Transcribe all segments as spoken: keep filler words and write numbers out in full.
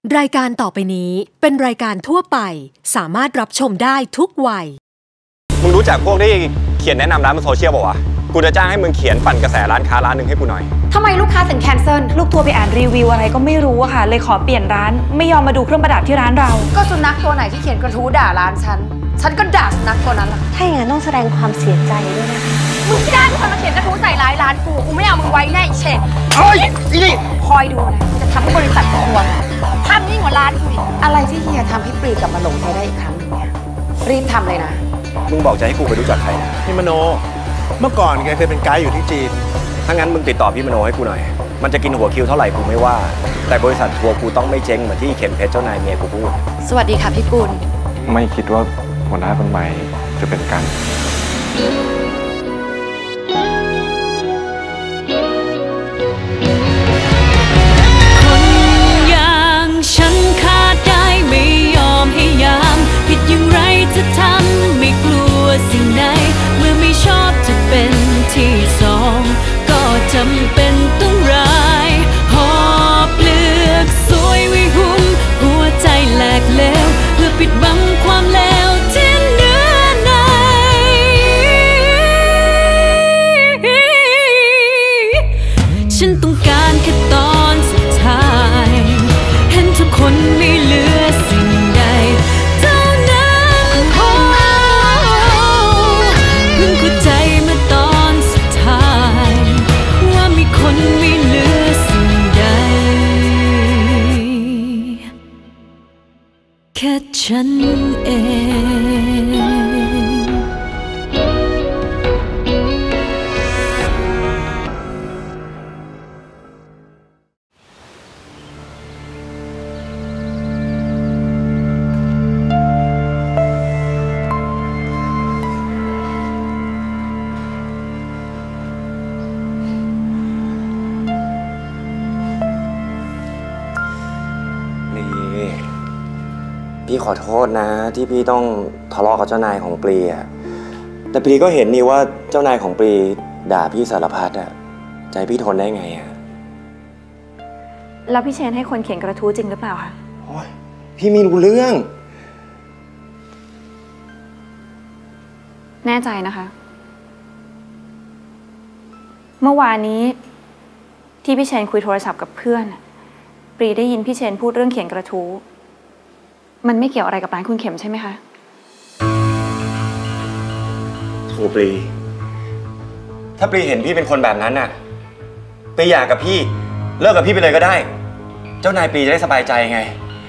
รายการต่อไปนี้เป็นรายการทั่วไปสามารถรับชมได้ทุกวัยมึงรู้จักพวกที่เขียนแนะนำร้านบนโซเชียลป่าวะกูจะจ้างให้มึงเขียนปั่นกระแสร้านค้าร้านหนึ่งให้กูหน่อยทำไมลูกค้าถึงแคนเซิลลูกทัวร์ไปอ่านรีวิวอะไรก็ไม่รู้อะค่ะเลยขอเปลี่ยนร้านไม่ยอมมาดูเครื่องประดับที่ร้านเราก็สุนัขตัวไหนที่เขียนกระทู้ด่าร้านฉันฉันก็ด่าสุนัขตัวนั้นแหละถ้าอย่างนั้นต้องแสดงความเสียใจด้วยนะคะมึงจ้างคนมาเขียนกระทู้ใส่ร้ายร้านกูกูไม่เอามึงไว้แน่เฉดเฮ้ยนี่คอยดูนะจะทำให้บริษัทกูวทำยิ่งกว่าร้านกูอีกอะไรที่เฮียทำให้ปรีกลับมาหลงใช้ได้อีกครั้งนึงเนี่ยรีบทำเลยนะมึงบอกจะให้กูไปรู้จักใครพี่มโนเมื่อก่อนแกเคยเป็นไกด์อยู่ที่จีนถ้างั้นมึงติดต่อพี่มโนให้กูหน่อยมันจะกินหัวคิวเท่าไหร่กูไม่ว่าแต่บริษัททัวร์กูต้องไม่เจ๊งเหมือนที่เข็มเพชรเจ้านายเมียกูพูดสวัสดีค่ะพี่กุลไม่คิดว่าหัวหน้าคนใหม่จะเป็นกันคนอย่างฉันขาดได้ไม่ยอมให้ยามผิดอย่างไรจะทำไม่กลัวสิ่งใดเมื่อไม่ชอบจะเป็นที่สองก็จำเป็นต้องร้ายหอบเลือกสวยไว้หุ้มหัวใจแหลกเลวเพื่อปิดบังความเลวที่เนื้อในฉันต้องการแค่ตอนสุดท้ายเห็นทุกคนไม่เหลือสิ่งใดเท่านั้นพอเพิ่งเข้าใจเมื่อตอนสุดท้ายว่ามีคนไม่เหลือสิ่งใดแค่ฉันเองพี่ขอโทษนะที่พี่ต้องทะเลาะกับเจ้านายของปรีอะแต่ปรีก็เห็นนี่ว่าเจ้านายของปรีด่าพี่สารพัดอะใจพี่ทนได้ไงอะแล้วพี่เชนให้คนเขียนกระทู้จริงหรือเปล่าคะโอ๊ยพี่ไม่รู้เรื่องแน่ใจนะคะเมื่อวานนี้ที่พี่เชนคุยโทรศัพท์กับเพื่อนปรีได้ยินพี่เชนพูดเรื่องเขียนกระทู้มันไม่เกี่ยวอะไรกับร้านคุณเข็มใช่ไหมคะโอ้ปรีถ้าปรีเห็นพี่เป็นคนแบบนั้นน่ะปรีอยากกับพี่เลิกกับพี่ไปเลยก็ได้เจ้านายปรีจะได้สบายใจไง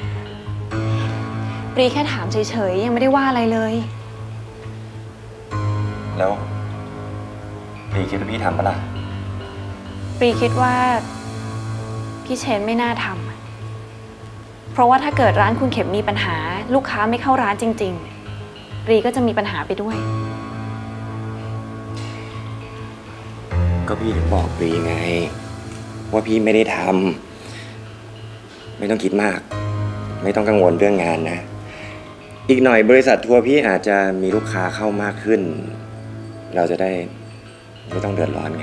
ปรีแค่ถามเฉยๆยังไม่ได้ว่าอะไรเลยแล้วปรีคิดว่าพี่ทำปะล่ะปรีคิดว่าพี่เชนไม่น่าทำเพราะว่าถ้าเกิดร้านคุณเข็มมีปัญหาลูกค้าไม่เข้าร้านจริงๆปรีก็จะมีปัญหาไปด้วยก็พี่ถึงบอกปรีไงว่าพี่ไม่ได้ทำไม่ต้องคิดมากไม่ต้องกังวลเรื่องงานนะอีกหน่อยบริษัททัวร์พี่อาจจะมีลูกค้าเข้ามากขึ้นเราจะได้ไม่ต้องเดือดร้อนไง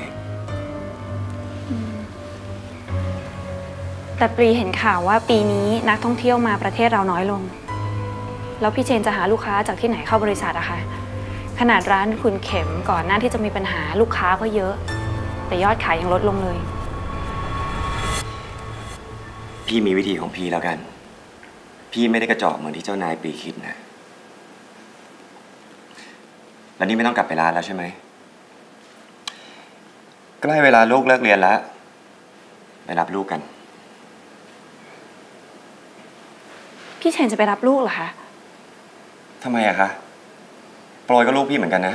แต่ปรีเห็นข่าวว่าปีนี้นักท่องเที่ยวมาประเทศเราน้อยลงแล้วพี่เชนจะหาลูกค้าจากที่ไหนเข้าบริษัทอะคะขนาดร้านคุณเข็มก่อนหน้าที่จะมีปัญหาลูกค้าก็เยอะแต่ยอดขายยังลดลงเลยพี่มีวิธีของพี่แล้วกันพี่ไม่ได้กระจอกเหมือนที่เจ้านายปรีคิดนะแล้วนี่ไม่ต้องกลับไปร้านแล้วใช่ไหมใกล้เวลาลูกเลิกเรียนแล้วไปรับลูกกันพี่เชนจะไปรับลูกเหรอคะทำไมอะคะโปรยก็ลูกพี่เหมือนกันนะ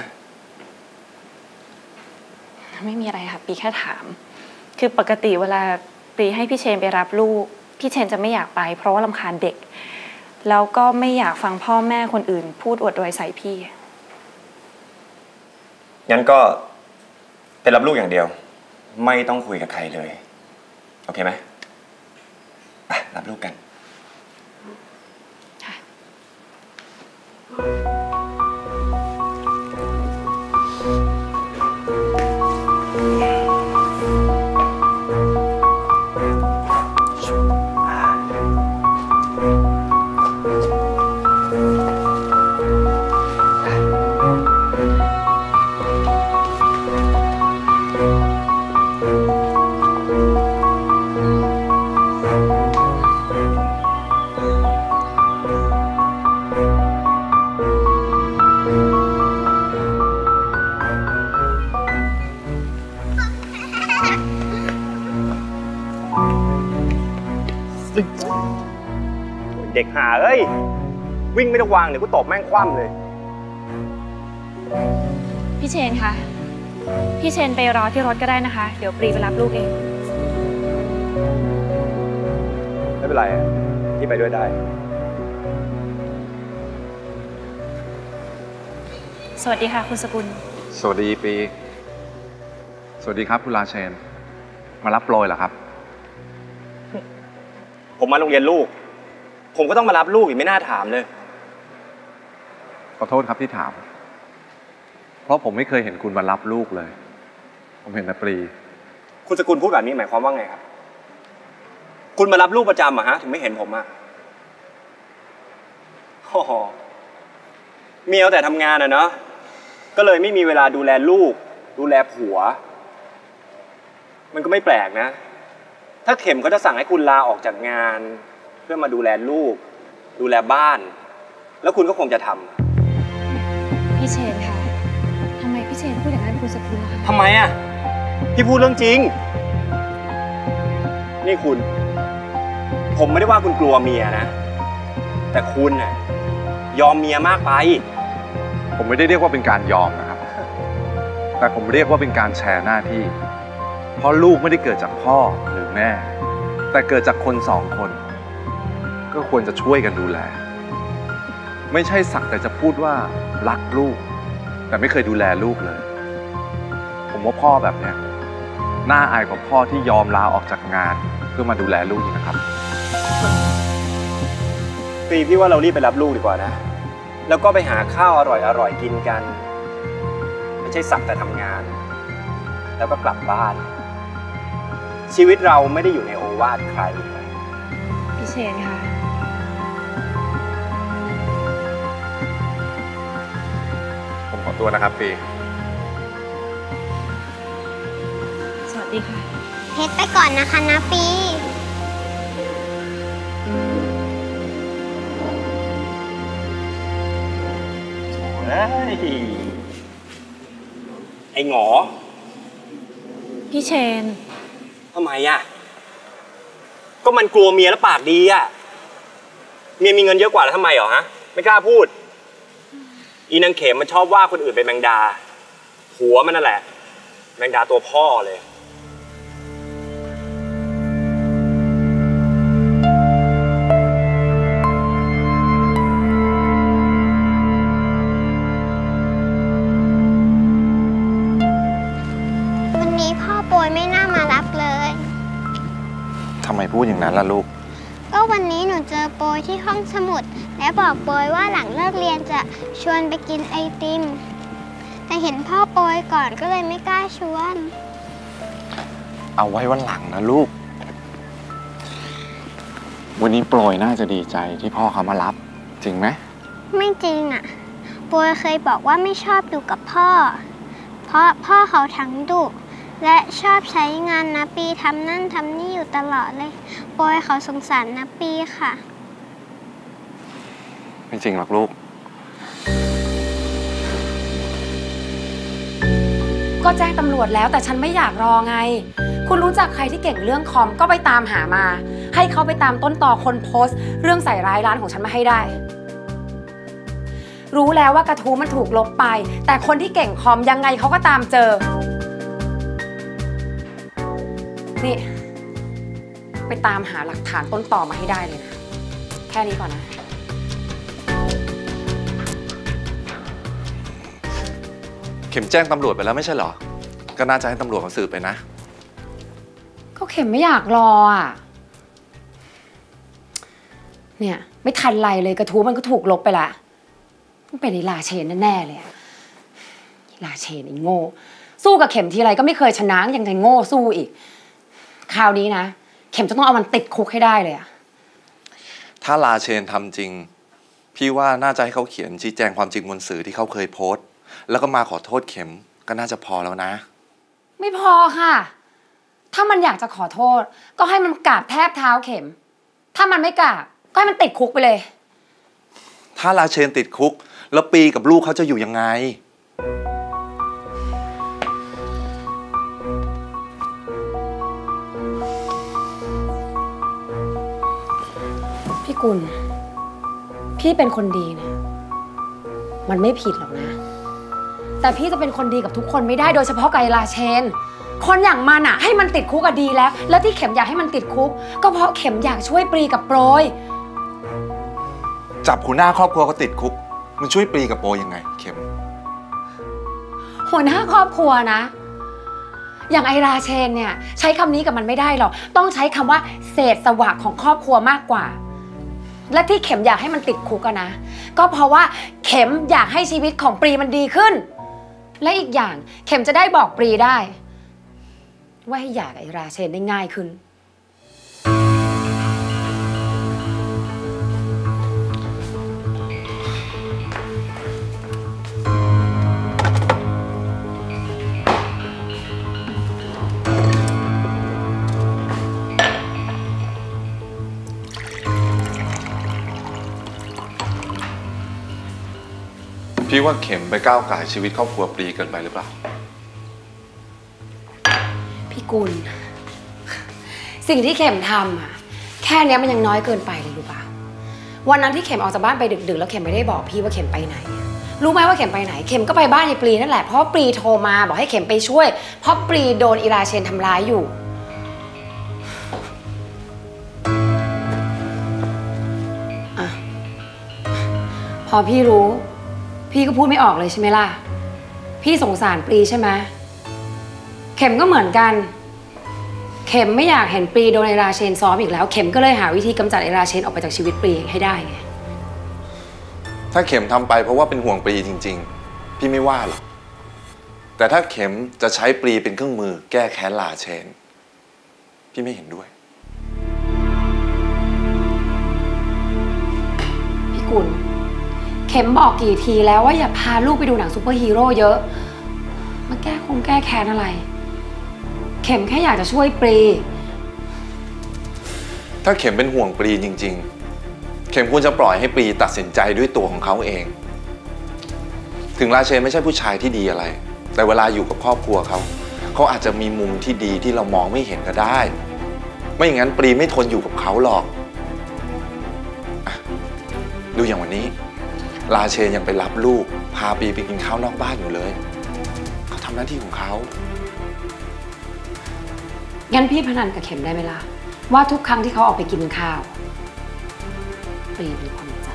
ไม่มีอะไรค่ะปีแค่ถามคือปกติเวลาปีให้พี่เชนไปรับลูกพี่เชนจะไม่อยากไปเพราะว่ารำคาญเด็กแล้วก็ไม่อยากฟังพ่อแม่คนอื่นพูดอวดรวยใส่พี่งั้นก็ไปรับลูกอย่างเดียวไม่ต้องคุยกับใครเลยโอเคไหมไปรับลูกกันเด็กหาเอ้ยวิ่งไม่ต้องวางเดี๋ยวกูตบแม่งคว่ำเลยพี่เชนคะพี่เชนไปรอที่รถก็ได้นะคะเดี๋ยวปรีไปรับลูกเองไม่เป็นไรพี่ไปด้วยได้สวัสดีค่ะคุณสกุลสวัสดีปีสวัสดีครับคุณราเชนมารับโปรยเหรอครับผมมาโรงเรียนลูกผมก็ต้องมารับลูกอีกไม่น่าถามเลยขอโทษครับที่ถามเพราะผมไม่เคยเห็นคุณมารับลูกเลยผมเห็นแต่ปรีคุณสกุลพูดแบบนี้หมายความว่าไงครับคุณมารับลูกประจำอะฮะถึงไม่เห็นผมอะโอ้โหเมียแต่ทำงานอะเนาะก็เลยไม่มีเวลาดูแลลูกดูแลผัวมันก็ไม่แปลกนะถ้าเข็มเขาจะสั่งให้คุณลาออกจากงานเพื่อมาดูแลลูกดูแลบ้านแล้วคุณก็คงจะทำพี่เชนคะทำไมพี่เชนพูดอย่างนั้นคุณสกุลล่ะคะทำไมอะพี่พูดเรื่องจริงนี่คุณผมไม่ได้ว่าคุณกลัวเมียนะแต่คุณน่ะยอมเมียมากไปผมไม่ได้เรียกว่าเป็นการยอมนะครับแต่ผมเรียกว่าเป็นการแชร์หน้าที่เพราะลูกไม่ได้เกิดจากพ่อหรือแม่แต่เกิดจากคนสองคนก็ควรจะช่วยกันดูแลไม่ใช่สักแต่จะพูดว่ารักลูกแต่ไม่เคยดูแลลูกเลยผมว่าพ่อแบบเนี้ยน่าอายกว่าพ่อที่ยอมลาออกจากงานเพื่อมาดูแลลูกนะครับปีพี่ว่าเรารีบไปรับลูกดีกว่านะแล้วก็ไปหาข้าวอร่อยๆกินกันไม่ใช่สักแต่ทำงานแล้วก็กลับบ้านชีวิตเราไม่ได้อยู่ในโอวาทใครพี่เชนค่ะผมขอตัวนะครับปีสวัสดีค่ะเพชรไปก่อนนะคะนะปีไอ้หงอพี่เชนทำไมอ่ะก็มันกลัวเมียแล้วปากดีอ่ะเมียมีเงินเยอะกว่าแล้วทำไมหรอฮะไม่กล้าพูดอีนางเข็มมันชอบว่าคนอื่นเป็นแมงดาหัวมันนั่นแหละแมงดาตัวพ่อเลยทำไมพูดอย่างนั้นล่ะลูกก็วันนี้หนูเจอโปยที่ห้องสมุดและบอกโปยว่าหลังเลิกเรียนจะชวนไปกินไอติมแต่เห็นพ่อโปยก่อนก็เลยไม่กล้าชวนเอาไว้วันหลังนะลูกวันนี้โปรยน่าจะดีใจที่พ่อเขามารับจริงไหมไม่จริงอ่ะโปยเคยบอกว่าไม่ชอบอยู่กับพ่อเพราะพ่อเขาทั้งดุและชอบใช้งานนะปีทำนั่นทำนี่อยู่ตลอดเลยโปยเขาสงสารนะปีค่ะไม่จริงหรอกลูกก็แจ้งตำรวจแล้วแต่ฉันไม่อยากรอไงคุณรู้จักใครที่เก่งเรื่องคอมก็ไปตามหามาให้เขาไปตามต้นตอคนโพสต์เรื่องใส่ร้ายร้านของฉันมาให้ได้รู้แล้วว่ากระทู้มันถูกลบไปแต่คนที่เก่งคอมยังไงเขาก็ตามเจอนี่ไปตามหาหลักฐานต้นตอมาให้ได้เลยนะแค่นี้ก่อนนะเข็มแจ้งตำรวจไปแล้วไม่ใช่เหรอก็น่าจะให้ตำรวจเขาสืบไปนะก็เข็มไม่อยากรออ่ะเนี่ยไม่ทันไรเลยกระทู้มันก็ถูกลบไปละต้องเป็นไอ้ลาเชนแน่ๆเลยลาเชนไอ้โง่สู้กับเข็มทีไรก็ไม่เคยชนะยังจะโง่สู้อีกคราวนี้นะเข็มจะต้องเอามันติดคุกให้ได้เลยอะถ้าลาเชนทำจริงพี่ว่าน่าจะให้เขาเขียนชี้แจงความจริงบนสื่อที่เขาเคยโพสต์แล้วก็มาขอโทษเข็มก็น่าจะพอแล้วนะไม่พอค่ะถ้ามันอยากจะขอโทษก็ให้มันกราบแทบเท้าเข็มถ้ามันไม่กราบก็ให้มันติดคุกไปเลยถ้าลาเชนติดคุกแล้วปีกับลูกเขาจะอยู่ยังไงพี่กุลพี่เป็นคนดีเนี่ยมันไม่ผิดหรอกนะแต่พี่จะเป็นคนดีกับทุกคนไม่ได้โดยเฉพาะกับไอ้ราเชนคนอย่างมันอะให้มันติดคุกก็ดีแล้วแล้วที่เข็มอยากให้มันติดคุกก็เพราะเข็มอยากช่วยปรีกับโปรยจับหัวหน้าครอบครัวก็ติดคุกมันช่วยปรีกับโปรยยังไงเข็มหัวหน้าครอบครัวนะอย่างไอราเชนเนี่ยใช้คำนี้กับมันไม่ได้หรอกต้องใช้คำว่าเศษสวะของครอบครัวมากกว่าและที่เข็มอยากให้มันติดคุกอะนะก็เพราะว่าเข็มอยากให้ชีวิตของปรีมันดีขึ้นและอีกอย่างเข็มจะได้บอกปรีได้ว่าให้อยากไอราเชนได้ง่ายขึ้นพี่ว่าเข็มไปก้าวก่ายชีวิตครอบครัวปรีเกินไปหรือเปล่าพี่กุลสิ่งที่เข็มทำอะแค่นี้มันยังน้อยเกินไปเลยรู้ป่ะวันนั้นที่เข็มออกจากบ้านไปดึกๆแล้วเข็มไม่ได้บอกพี่ว่าเข็มไปไหนรู้ไหมว่าเข็มไปไหนเข็มก็ไปบ้านยายปรีนั่นแหละเพราะปรีโทรมาบอกให้เข็มไปช่วยเพราะปรีโดนอีราเชนทำร้ายอยู่อะพอพี่รู้พี่ก็พูดไม่ออกเลยใช่ไหมล่ะพี่สงสารปรีใช่ไหมเข็มก็เหมือนกันเข็มไม่อยากเห็นปรีโดนไอราเชนซ้อมอีกแล้วเข็มก็เลยหาวิธีกำจัดไอราเชนออกไปจากชีวิตปรีให้ได้ไงถ้าเข็มทำไปเพราะว่าเป็นห่วงปรีจริงๆพี่ไม่ว่าหรอกแต่ถ้าเข็มจะใช้ปรีเป็นเครื่องมือแก้แค้นราเชนพี่ไม่เห็นด้วยพี่กุลเข็มบอกกี่ทีแล้วว่าอย่าพาลูกไปดูหนังซูเปอร์ฮีโร่เยอะมาแก้คงแก้แค้นอะไรเข็มแค่อยากจะช่วยปรีถ้าเข็มเป็นห่วงปรีจริงๆเข็มควรจะปล่อยให้ปรีตัดสินใจด้วยตัวของเขาเองถึงราเชนไม่ใช่ผู้ชายที่ดีอะไรแต่เวลาอยู่กับครอบครัวเขาเขาอาจจะมีมุมที่ดีที่เรามองไม่เห็นก็ได้ไม่อย่างนั้นปรีไม่ทนอยู่กับเขาหรอกดูอย่างวันนี้ราเชนยังไปรับลูกพาปรีไปกินข้าวนอกบ้านอยู่เลยเขาทำหน้าที่ของเขางั้นพี่พนันกับเข็มได้ไหมล่ะว่าทุกครั้งที่เขาออกไปกินข้าวปรีเป็นคนจ่าย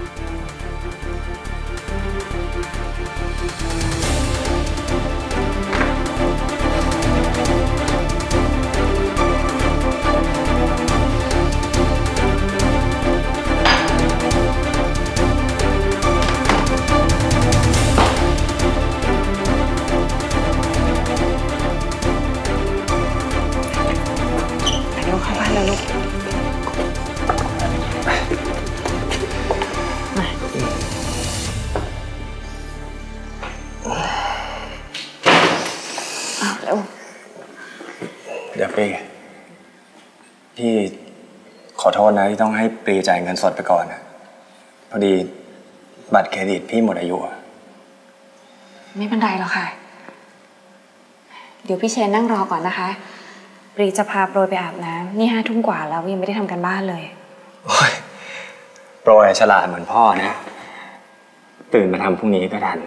เดี๋ยวปรีพี่ขอโทษนะที่ต้องให้ปรีจ่ายเงินสดไปก่อนนะพอดีบัตรเครดิตพี่หมดอายุไม่เป็นไรหรอกค่ะเดี๋ยวพี่เชนนั่งรอก่อนนะคะปรีจะพาโปรยไปอาบน้ำนี่ห้าทุ่มกว่าแล้วยังไม่ได้ทำกันบ้านเลยโอ้ยโปรยฉลาดเหมือนพ่อนะตื่นมาทำพรุ่งนี้ก็ทัน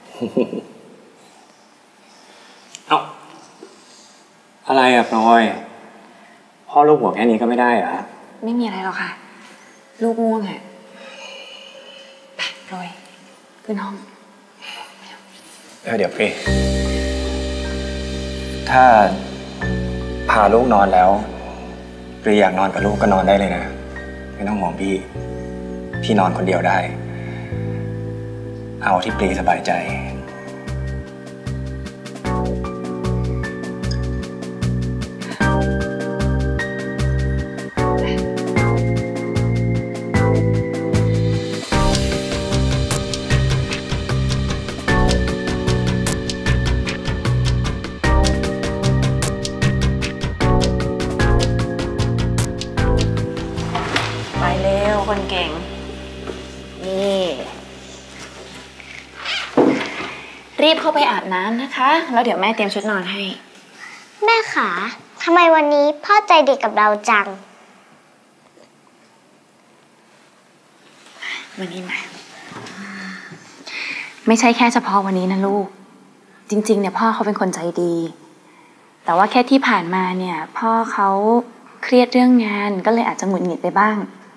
เอ้าอะไรอะพลอยพ่อลูกหัวแค่นี้ก็ไม่ได้เหรอไม่มีอะไรหรอกค่ะลูกง่วงอะไปพลอยขึ้นห้องเออเดี๋ยวพี่ถ้าพาลูกนอนแล้วปรีอยากนอนกับลูกก็นอนได้เลยนะไม่ต้องห่วงพี่พี่นอนคนเดียวได้เอาที่ปรีสบายใจคนเก่งนี่รีบเข้าไปอาบน้ำนะคะแล้วเดี๋ยวแม่เตรียมชุดนอนให้แม่ขาทำไมวันนี้พ่อใจดีกับเราจังวันนี้มาไม่ใช่แค่เฉพาะวันนี้นะลูกจริงๆเนี่ยพ่อเขาเป็นคนใจดีแต่ว่าแค่ที่ผ่านมาเนี่ยพ่อเขาเครียดเรื่องงานก็เลยอาจจะหงุดหงิดไปบ้าง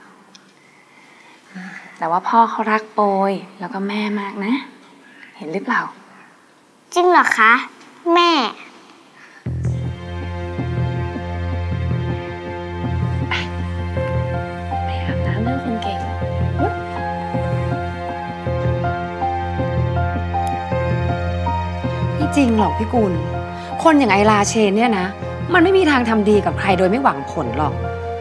แต่ว่าพ่อเขารักโปยแล้วก็แม่มากนะเห็นหรือเปล่าจริงเหรอคะแม่ไปอาบน้ำเรื่องคนเก่งไม่จริงหรอกพี่กุลคนอย่างไอราเชนเนี่ยนะมันไม่มีทางทำดีกับใครโดยไม่หวังผลหรอก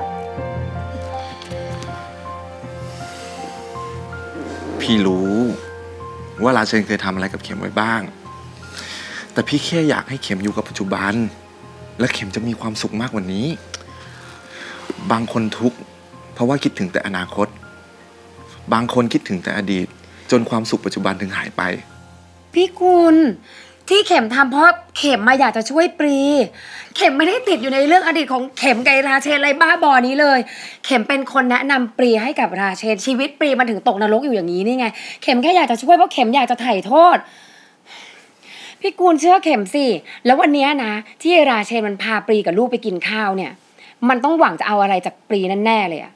พี่รู้ว่าราเชนเคยทำอะไรกับเข็มไว้บ้างแต่พี่แค่อยากให้เข็มอยู่กับปัจจุบันและเข็มจะมีความสุขมากกว่านี้บางคนทุกข์เพราะว่าคิดถึงแต่อนาคตบางคนคิดถึงแต่อดีตจนความสุขปัจจุบันถึงหายไปพี่กุลที่เข็มทำเพราะเข็มมาอยากจะช่วยปรีเข็มไม่ได้ติดอยู่ในเรื่องอดีตของเข็มกับราเชนอะไรบ้าบอนี้เลยเข็มเป็นคนแนะนำปรีให้กับราเชนชีวิตปรีมันถึงตกนรกอยู่อย่างนี้นี่ไงเข็มแค่อยากจะช่วยเพราะเข็มอยากจะไถ่โทษพี่กุลเชื่อเข็มสิแล้ววันนี้นะที่ราเชนมันพาปรีกับลูกไปกินข้าวเนี่ยมันต้องหวังจะเอาอะไรจากปรีนั่นแน่เลยอะ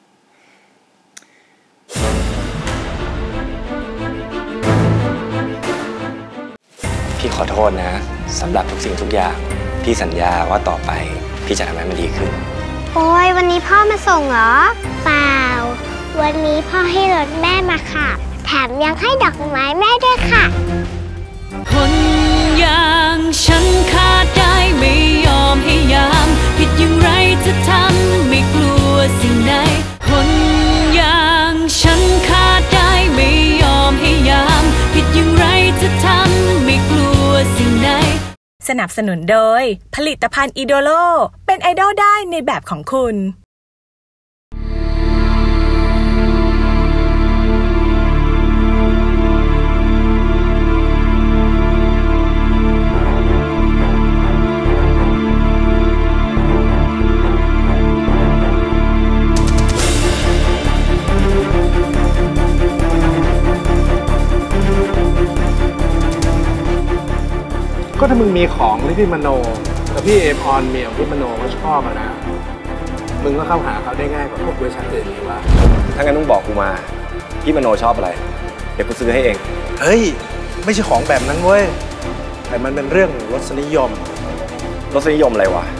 พี่ขอโทษนะสำหรับทุกสิ่งทุกอย่างพี่สัญญาว่าต่อไปพี่จะทำให้มันดีขึ้นโอ้ยวันนี้พ่อมาส่งเหรอเปล่าวันนี้พ่อให้รถแม่มาค่ะแถมยังให้ดอกไม้แม่ด้วยค่ะคนอย่างฉันขาดได้ไม่ยอมให้ยามผิดอย่างไรจะทำไม่กลัวสิ่งใดคนอย่างฉันขาดได้ไม่ยอมให้ยามผิดอย่างไรจะทำไม่กลัวสิ่งใดสนับสนุนโดยผลิตภัณฑ์อีโดโลเป็นไอดอลได้ในแบบของคุณก็ถ้ามึงมีของที่พี่มโนแล้วพี่เอมออนเมียของพี่มโนเขาชอบอะนะมึงก็เข้าหาเขาได้ง่ายกว่าพวกบริษัทอื่นหรือว่าถ้างั้นต้องบอกกูมาพี่มโนชอบอะไรเดี๋ยวกูซื้อให้เองเฮ้ยไม่ใช่ของแบบนั้นเว้ยแต่มันเป็นเรื่องรสนิยมรสนิยมอะไรวะ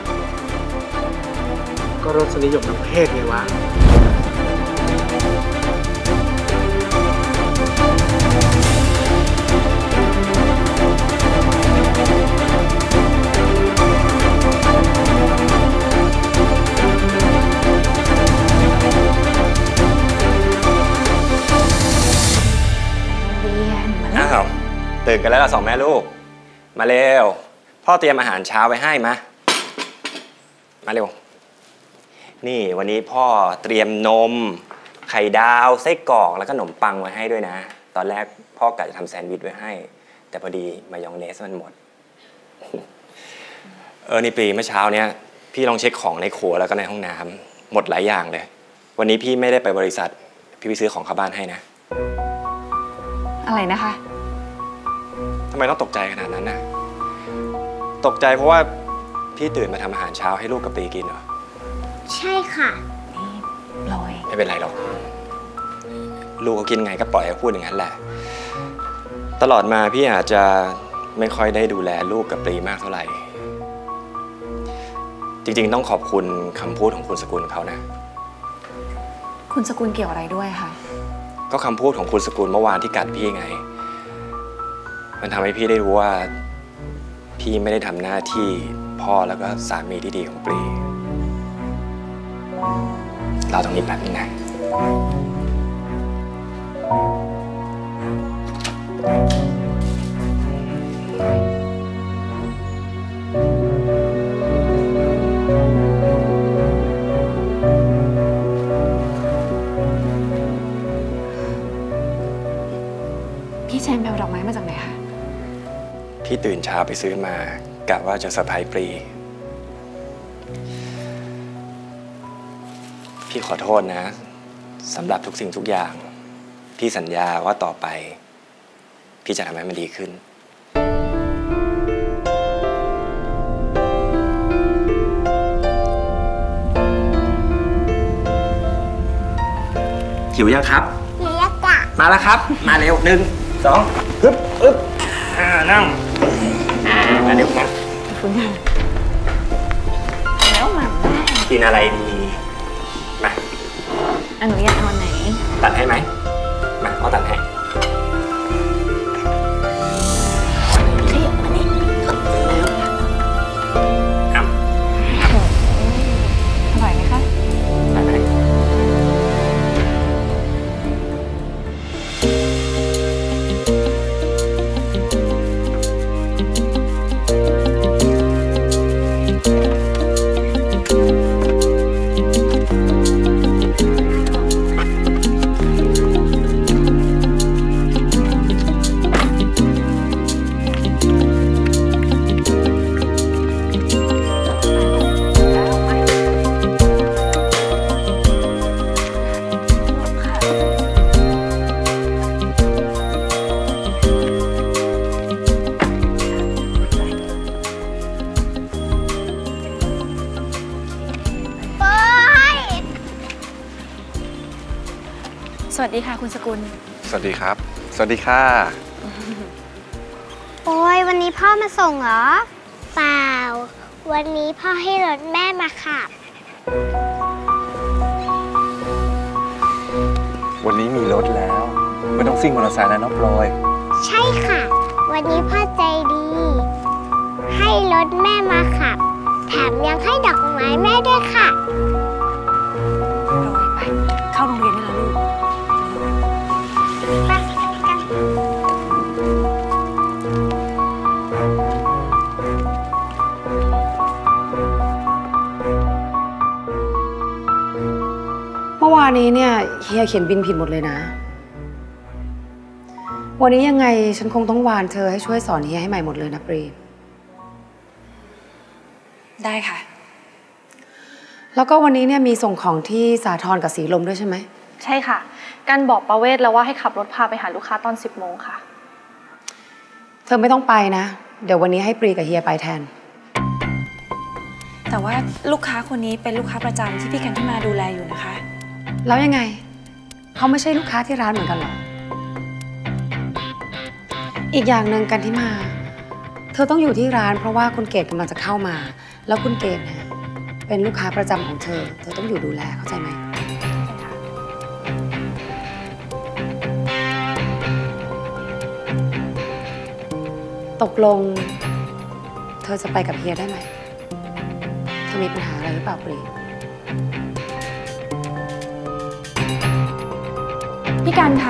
ก็รสนิยมทางเพศไงวะตื่นกันแล้วล่ะสองแม่ลูกมาเร็วพ่อเตรียมอาหารเช้าไว้ให้มามาเร็วนี่วันนี้พ่อเตรียมนมไข่ดาวไส้กรอกแล้วก็ขนมปังไว้ให้ด้วยนะตอนแรกพ่อกะจะทำแซนด์วิชไว้ให้แต่พอดีมายองเนสมันหมดเออนี่ปีเมื่อเช้าเนี้ยพี่ลองเช็คของในครัวแล้วก็ในห้องน้ำหมดหลายอย่างเลยวันนี้พี่ไม่ได้ไปบริษัทพี่ไปซื้อของเข้าบ้านให้นะอะไรนะคะทำไมต้องตกใจขนาดนั้นนะตกใจเพราะว่าพี่ตื่นมาทำอาหารเช้าให้ลูกกับปีกินเหรอใช่ค่ะนี่ลอยไม่เป็นไรหรอกลูกเขากินไงก็ปล่อยเขาพูดอย่างนั้นแหละตลอดมาพี่อาจจะไม่ค่อยได้ดูแลลูกกับปีมากเท่าไหร่จริงๆต้องขอบคุณคำพูดของคุณสกุลเขานะคุณสกุลเกี่ยวอะไรด้วยคะก็คำพูดของคุณสกุลเมื่อวานที่กัดพี่ไงมันทำให้พี่ได้รู้ว่าพี่ไม่ได้ทำหน้าที่พ่อแล้วก็สามีที่ดีของปรีเราตรงนี้แบบนี้นะพี่เชนไปเอาดอกไม้มาจากไหนคะพี่ตื่นเช้าไปซื้อมากะว่าจะเซอร์ไพรส์ปรีพี่ขอโทษนะสำหรับทุกสิ่งทุกอย่างพี่สัญญาว่าต่อไปพี่จะทำให้มันดีขึ้นหิวยังครับหิวแล้วจ้ะมาแล้วครับมาเร็วหนึ่งสองปึ๊บปึ๊บอ่านั่งมาเร็วมาคุณแล้วมากินอะไรดีมาอันหนูอยากทานไหนตัดให้ไหมมาเอาตัดให้อร่อยไหมคะตัดให้สวัสดีค่ะคุณสกุลสวัสดีครับสวัสดีค่ะโอ้ยวันนี้พ่อมาส่งเหรอเปล่าวันนี้พ่อให้รถแม่มาขับวันนี้มีรถแล้วไม่ต้องซิ่งมอเตอร์ไซค์แล้วน้องพลอยใช่ค่ะวันนี้พ่อใจดีให้รถแม่มาขับแถมยังให้ดอกไม้แม่ด้วยค่ะพลอยไปเข้าโรงเรียนได้แล้วลูกเมื่อวานนี้เนี่ยเฮียเขียนบินผิดหมดเลยนะวันนี้ยังไงฉันคงต้องวานเธอให้ช่วยสอนเฮียให้ใหม่หมดเลยนะปรีได้ค่ะแล้วก็วันนี้เนี่ยมีส่งของที่สาทรกับสีลมด้วยใช่ไหมใช่ค่ะกันบอกประเวศแล้วว่าให้ขับรถพาไปหาลูกค้าตอนสิบโมงค่ะเธอไม่ต้องไปนะเดี๋ยววันนี้ให้ปรีกับเฮียไปแทนแต่ว่าลูกค้าคนนี้เป็นลูกค้าประจำที่พี่กันที่มาดูแลอยู่นะคะแล้วยังไงเขาไม่ใช่ลูกค้าที่ร้านเหมือนกันหรออีกอย่างหนึ่งกันที่มาเธอต้องอยู่ที่ร้านเพราะว่าคุณเกดกำลังจะเข้ามาแล้วคุณเกดเนี่ยเป็นลูกค้าประจำของเธอเธอต้องอยู่ดูแลเข้าใจไหมตกลงเธอจะไปกับเฮียได้ไหมเธอมีปัญหาอะไรหรือเปล่าปรีพี่กันคะ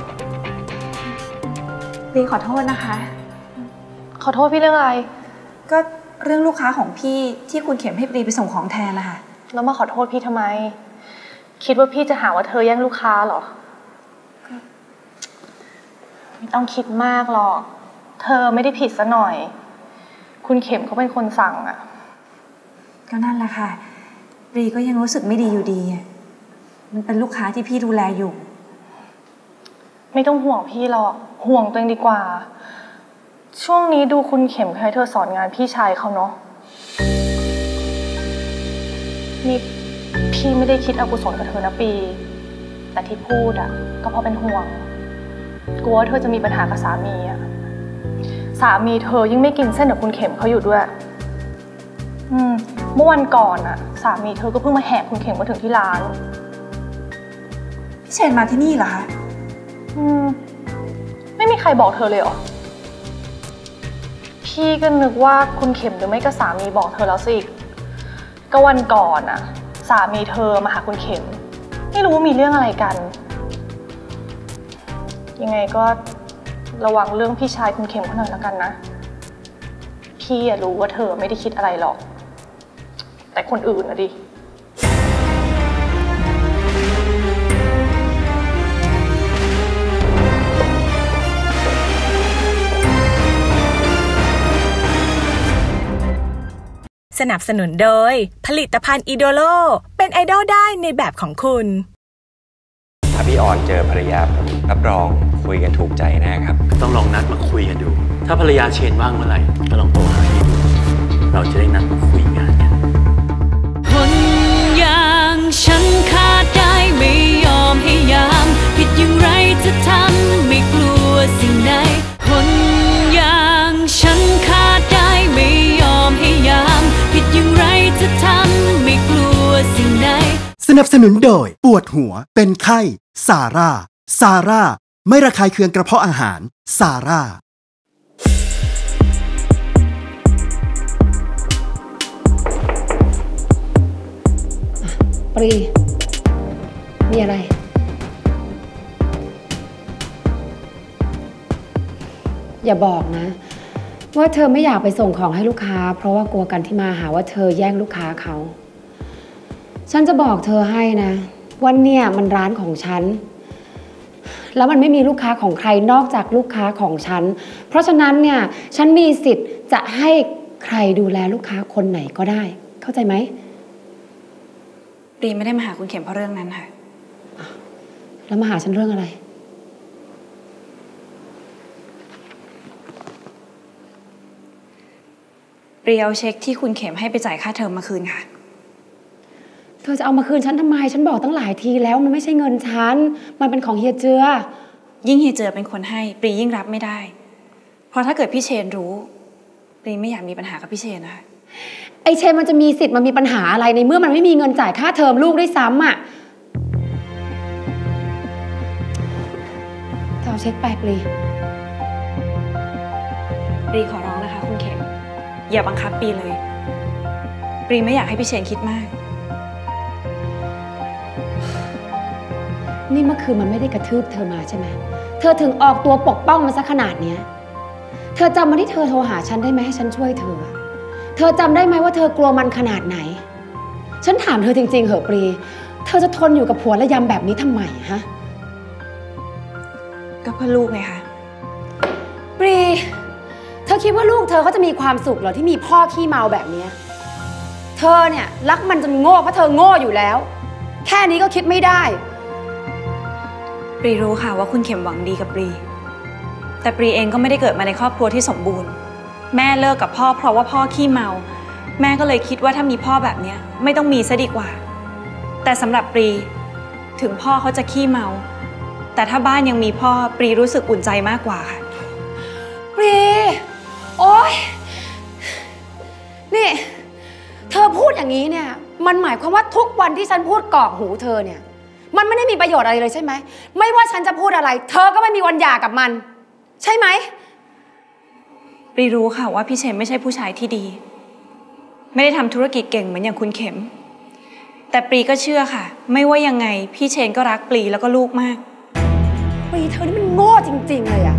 ปรีขอโทษนะคะขอโทษพี่เรื่องอะไรก็เรื่องลูกค้าของพี่ที่คุณเข็มให้ปรีไปส่งของแทนนะคะแล้วมาขอโทษพี่ทำไมคิดว่าพี่จะหาว่าเธอแย่งลูกค้าเหรอไม่ต้องคิดมากหรอกเธอไม่ได้ผิดซะหน่อยคุณเข็มเขาเป็นคนสั่งอ่ะก็นั่นแหละค่ะปรีก็ยังรู้สึกไม่ดีอยู่ดีมันเป็นลูกค้าที่พี่ดูแลอยู่ไม่ต้องห่วงพี่หรอกห่วงตัวเองดีกว่าช่วงนี้ดูคุณเข็มให้เธอสอนงานพี่ชายเขาเนาะนี่พี่ไม่ได้คิดอกุศลกับเธอนะปีแต่ที่พูดอ่ะก็เพราะเป็นห่วงกลัวเธอจะมีปัญหากับสามีอ่ะสามีเธอยิ่งไม่กินเส้นกับคุณเข็มเขาอยู่ด้วยอืมเมื่อวันก่อนอ่ะสามีเธอก็เพิ่งมาแหกคุณเข็มมาถึงที่ร้านพี่เชนมาที่นี่เหรอคะอืมไม่มีใครบอกเธอเลยเหรอพี่ก็นึกว่าคุณเข็มหรือไม่ก็สามีบอกเธอแล้วสิก็วันก่อนอ่ะสามีเธอมาหาคุณเข็มไม่รู้ว่ามีเรื่องอะไรกันยังไงก็ระวังเรื่องพี่ชายคุณเข็มเขาหน่อยแล้วกันนะพี่รู้ว่าเธอไม่ได้คิดอะไรหรอกแต่คนอื่นนะดิสนับสนุนโดยผลิตภัณฑ์อีโดโลเป็นไอดอลได้ในแบบของคุณถ้าพี่ออนเจอภรรยาผมรับรองคุยกันถูกใจแน่ครับต้องลองนัดมาคุยกันดูถ้าภรรยาเชนว่างเมื่อไหร่ก็ลองโทรหาพี่ดูเราจะได้นัดมาคุยงานกันคนอย่างฉันขาดได้ไม่ยอมให้ยามผิดอย่างไรจะทำไม่กลัวสิ่งใดคนอย่างฉันขาดได้ไม่ยอมให้ยามผิดอย่างไรจะทำไม่กลัวสิ่งใดสนับสนุนโดยปวดหัวเป็นไข้ซาร่าซาร่าไม่ระคายเคืองกระเพาะอาหารซาร่าปรีมีอะไรอย่าบอกนะว่าเธอไม่อยากไปส่งของให้ลูกค้าเพราะว่ากลัวกันที่มาหาว่าเธอแย่งลูกค้าเขาฉันจะบอกเธอให้นะว่าเนี่ยมันร้านของฉันแล้วมันไม่มีลูกค้าของใครนอกจากลูกค้าของฉันเพราะฉะนั้นเนี่ยฉันมีสิทธิ์จะให้ใครดูแลลูกค้าคนไหนก็ได้เข้าใจไหมปรีไม่ได้มาหาคุณเข็มเพราะเรื่องนั้นค่ะแล้วมาหาฉันเรื่องอะไรปรีเอาเช็คที่คุณเข็มให้ไปจ่ายค่าเทอมมาคืนค่ะเธอจะเอามาคืนฉันทำไมฉันบอกตั้งหลายทีแล้วมันไม่ใช่เงินฉันมันเป็นของเฮียเจือยิ่งเฮียเจือเป็นคนให้ปรียิ่งรับไม่ได้เพราะถ้าเกิดพี่เชนรู้ปรีไม่อยากมีปัญหากับพี่เชนนะคะไอเชนมันจะมีสิทธิ์มามีปัญหาอะไรในเมื่อมันไม่มีเงินจ่ายค่าเทอมลูกได้ซ้ำอ่ะเธอเอาเช็คไปปรีปรีขอร้องนะคะคุณเข็มอย่าบังคับปรีเลยปรีไม่อยากให้พี่เชนคิดมากนี่เมื่อคืนมันไม่ได้กระทืบเธอมาใช่ไหมเธอถึงออกตัวปกป้องมันซะขนาดเนี้ยเธอจำวันที่เธอโทรหาฉันได้ไหมให้ฉันช่วยเธอเธอจำได้ไหมว่าเธอกลัวมันขนาดไหนฉันถามเธอจริงๆเหอะปรีเธอจะทนอยู่กับผัวระยำแบบนี้ทำไมฮะก็เพื่อลูกไงคะปรีเธอคิดว่าลูกเธอเขาจะมีความสุขเหรอที่มีพ่อขี้เมาแบบนี้เธอเนี่ยรักมันจนโง่เพราะเธอโง่อยู่แล้วแค่นี้ก็คิดไม่ได้ปรีรู้ค่ะว่าคุณเข็มหวังดีกับปรีแต่ปรีเองก็ไม่ได้เกิดมาในครอบครัวที่สมบูรณ์แม่เลิกกับพ่อเพราะว่าพ่อขี้เมาแม่ก็เลยคิดว่าถ้ามีพ่อแบบนี้ไม่ต้องมีซะดีกว่าแต่สำหรับปรีถึงพ่อเขาจะขี้เมาแต่ถ้าบ้านยังมีพ่อปรีรู้สึกอุ่นใจมากกว่าค่ะปรีโอ๊ยนี่เธอพูดอย่างนี้เนี่ยมันหมายความว่าทุกวันที่ฉันพูดกรอกหูเธอเนี่ยมันไม่ได้มีประโยชน์อะไรเลยใช่ไหมไม่ว่าฉันจะพูดอะไรเธอก็ไม่มีวันหย่ากับมันใช่ไหมปรีรู้ค่ะว่าพี่เชนไม่ใช่ผู้ชายที่ดีไม่ได้ทำธุรกิจเก่งเหมือนอย่างคุณเข็มแต่ปรีก็เชื่อค่ะไม่ว่ายังไงพี่เชนก็รักปรีแล้วก็ลูกมากปรีเธอนี่มันโง่จริงๆเลยอะ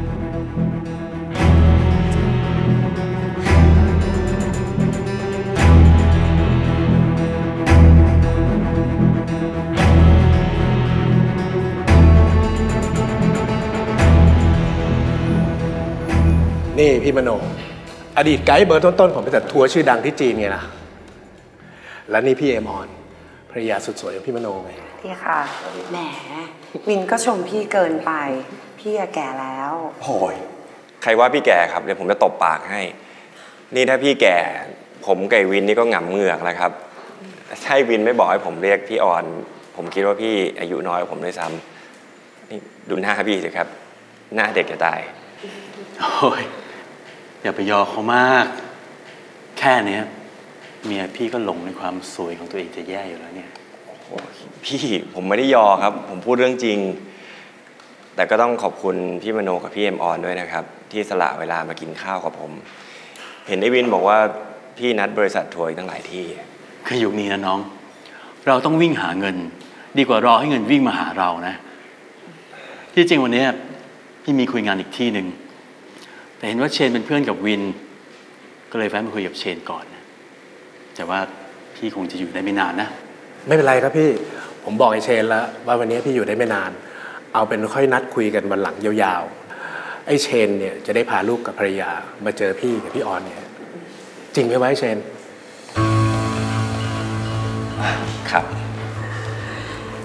นี่พี่มโนอดีตไกด์เบอร์ต้นๆของบริษัททัวร์ชื่อดังที่จีนไงล่ะและนี่พี่เอมออนภรรยาสุดสวยของพี่มโนไงพี่ค่ะแหมวินก็ชมพี่เกินไปพี่แก่แล้วโอ้ยใครว่าพี่แก่ครับเดี๋ยวผมจะตบปากให้นี่ถ้าพี่แก่ผมกับวินนี่ก็หงำเหงือกแล้วครับใช่วินไม่บอกให้ผมเรียกพี่ออนผมคิดว่าพี่อายุน้อยกว่าผมด้วยซ้ำนี่ดูหน้าพี่สิครับหน้าเด็กจะตายโอ้ยอย่าไปยอเขามากแค่นี้เมียพี่ก็หลงในความสวยของตัวเองจะแย่อยู่แล้วเนี่ยพี่ผมไม่ได้ยอครับผมพูดเรื่องจริงแต่ก็ต้องขอบคุณพี่มโนกับพี่เอ็มออนด้วยนะครับที่สละเวลามากินข้าวกับผมเห็นไอ้วินบอกว่าพี่นัดบริษัททัวร์ตั้งหลายที่คือยุคนี้นะน้องเราต้องวิ่งหาเงินดีกว่ารอให้เงินวิ่งมาหาเรานะที่จริงวันนี้พี่มีคุยงานอีกที่หนึ่งแต่เห็นว่าเชนเป็นเพื่อนกับวินก็เลยแวะมาคุยกับเชนก่อนแต่ว่าพี่คงจะอยู่ได้ไม่นานนะไม่เป็นไรครับพี่ผมบอกไอ้เชนแล้วว่าวันนี้พี่อยู่ได้ไม่นานเอาเป็นค่อยนัดคุยกันวันหลังยาวๆไอ้เชนเนี่ยจะได้พาลูกกับภรรยามาเจอพี่กับพี่ออนเนี่ยจริงไหมวะไอ้เชนครับ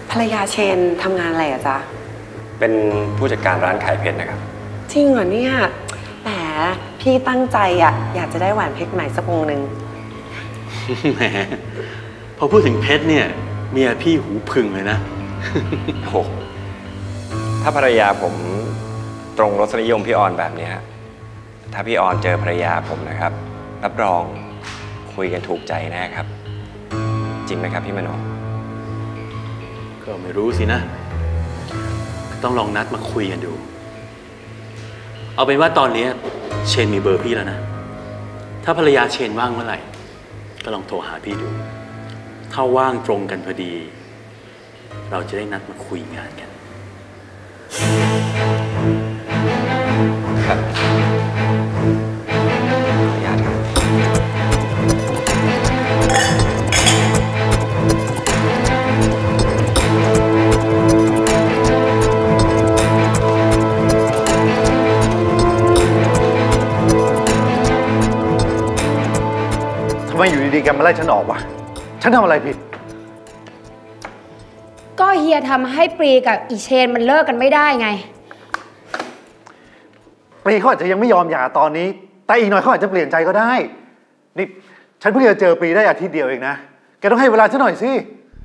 ภรรยาเชนทำงานอะไรอะจ๊ะเป็นผู้จัดการร้านขายเพชรนะครับจริงเหรอเนี่ยแหมพี่ตั้งใจอะอยากจะได้แหวนเพชรใหม่สักวงหนึ่งแหมพอพูดถึงเพชรเนี่ยเมียพี่หูพึ่งเลยนะโอ้ถ้าภรรยาผมตรงรสนิยมพี่ออนแบบนี้ถ้าพี่ออนเจอภรรยาผมนะครับรับรองคุยกันถูกใจแน่ครับจริงไหมครับพี่มโนก็ไม่รู้สินะต้องลองนัดมาคุยกันดูเอาเป็นว่าตอนนี้เชนมีเบอร์พี่แล้วนะถ้าภรรยาเชนว่างเมื่อไหร่ก็ลองโทรหาพี่ดูถ้าว่างตรงกันพอดีเราจะได้นัดมาคุยงานกันครับขออนุญาตครับทำไมอยู่ดีๆแกมาไล่ฉันออกวะฉันทำอะไรผิดก็เฮียทำให้ปรีกับอีเชนมันเลิกกันไม่ได้ไงปรีเขาอาจจะยังไม่ยอมหย่าตอนนี้แต่อีกหน่อยเขาอาจจะเปลี่ยนใจก็ได้นี่ฉันเพิ่งจะเจอปรีได้อาทิตย์เดียวเองนะแกต้องให้เวลาฉันหน่อยสิ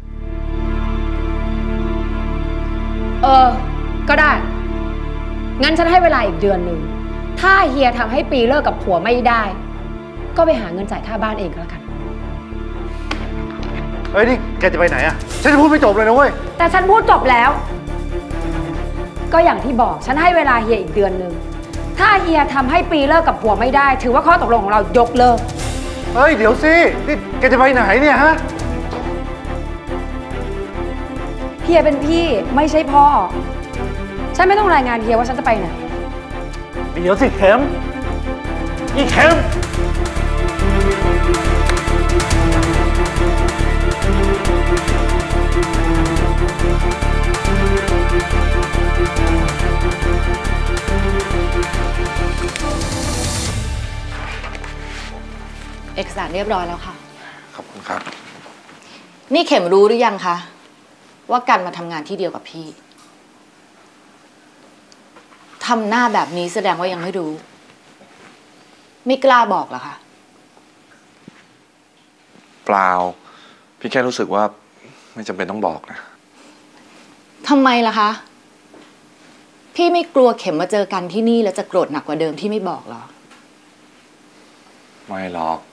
เออก็ได้งั้นฉันให้เวลาอีกเดือนหนึ่งถ้าเฮียทำให้ปรีเลิกกับผัวไม่ได้ก็ไปหาเงินจ่ายค่าบ้านเองก็แล้วกันเฮ้ยนี่แกจะไปไหนอะฉันจะพูดไม่จบเลยนะเว้ยแต่ฉันพูดจบแล้วก็อย่างที่บอกฉันให้เวลาเฮียอีกเดือนหนึ่งถ้าเฮียทำให้ปรีเลิกกับผัวไม่ได้ถือว่าข้อตกลงของเรายกเลิกเฮ้ยเดี๋ยวสินี่แกจะไปไหนเนี่ยฮะเฮียเป็นพี่ไม่ใช่พ่อฉันไม่ต้องรายงานเฮียว่าฉันจะไปไหนเดี๋ยวสิเข็มอีเข็มเอกสารเรียบร้อยแล้วค่ะขอบคุณครับนี่เข็มรู้หรือยังคะว่ากันมาทำงานที่เดียวกับพี่ทำหน้าแบบนี้แสดงว่ายังไม่รู้ไม่กล้าบอกเหรอคะเปล่าพี่แค่รู้สึกว่าไม่จำเป็นต้องบอกนะทำไมล่ะคะพี่ไม่กลัวเข็มมาเจอกันที่นี่แล้วจะโกรธหนักกว่าเดิมที่ไม่บอกหรอไม่หรอก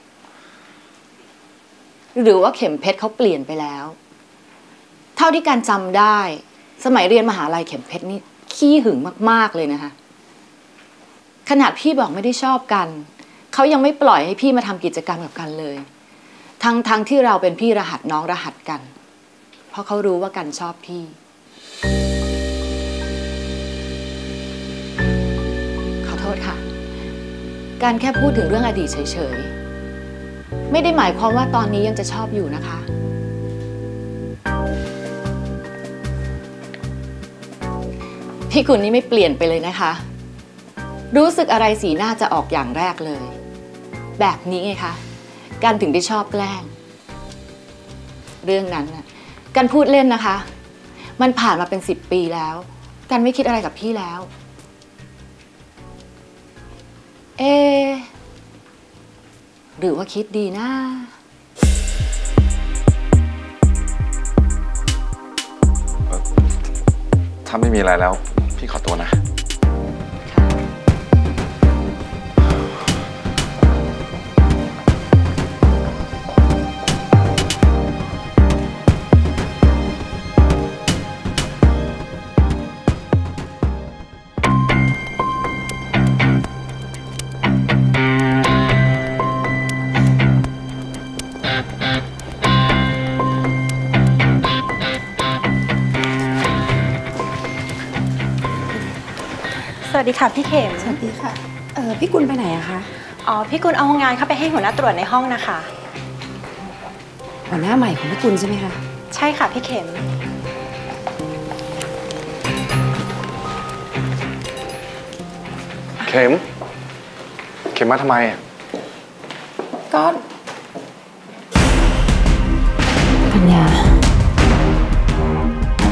หรือว่าเข็มเพชรเขาเปลี่ยนไปแล้วเท่าที่การจำได้สมัยเรียนมหาลัยเข็มเพชรนี่ขี้หึงมากๆเลยนะคะขนาดพี่บอกไม่ได้ชอบกันเขายังไม่ปล่อยให้พี่มาทำกิจกรรมกับกันเลยทั้งทั้งที่เราเป็นพี่รหัสน้องรหัสกันเพราะเขารู้ว่ากันชอบพี่ขอโทษค่ะการแค่พูดถึงเรื่องอดีตเฉยๆไม่ได้หมายความว่าตอนนี้ยังจะชอบอยู่นะคะพี่คุณนี่ไม่เปลี่ยนไปเลยนะคะรู้สึกอะไรสีหน้าจะออกอย่างแรกเลยแบบนี้ไงคะกันถึงได้ชอบแกล้งเรื่องนั้นน่ะกันพูดเล่นนะคะมันผ่านมาเป็นสิบปีแล้วกันไม่คิดอะไรกับพี่แล้วเอหรือว่าคิดดีนะถ้าไม่มีอะไรแล้วพี่ขอตัวนะสวัสดีค่ะพี่เข็มสวัสดีค่ะเออพี่กุลไปไหนอะคะอ๋อพี่กุลเอางานเข้าไปให้หัวหน้าตรวจในห้องนะคะหัวหน้าใหม่ของพี่กุลใช่ไหมคะใช่ค่ะพี่เข็มเข็มเข็มมาทำไมอ่ะก็ปัญญา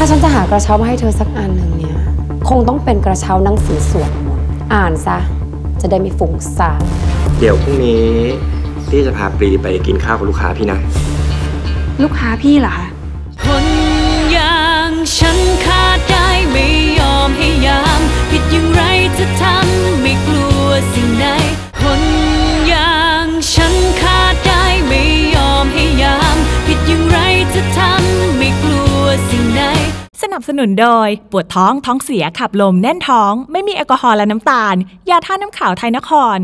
ฉันจะหากระเช้ามาให้เธอสักอันหนึ่งเนี่ยคงต้องเป็นกระเช้าหนังสือสวดมนต์อ่านซะจะได้ไม่ฟุ้งซ่านเดี๋ยวพรุ่งนี้พี่จะพาปรีไปกินข้าวกับลูกค้าพี่นะลูกค้าพี่เหรอคะคนอย่างฉันขาดได้ไม่ยอมให้ยามผิดอย่างไรจะทำไม่กลัวสิ่งใดคนอย่างฉันขาดได้ไม่ยอมให้ยามผิดอย่างไรจะทำไม่กลัวสิ่งใดสนับสนุนโดยปวดท้องท้องเสียขับลมแน่นท้องไม่มีแอลกอฮอล์และน้ำตาลยาท่าน้ำขาวไทยนคร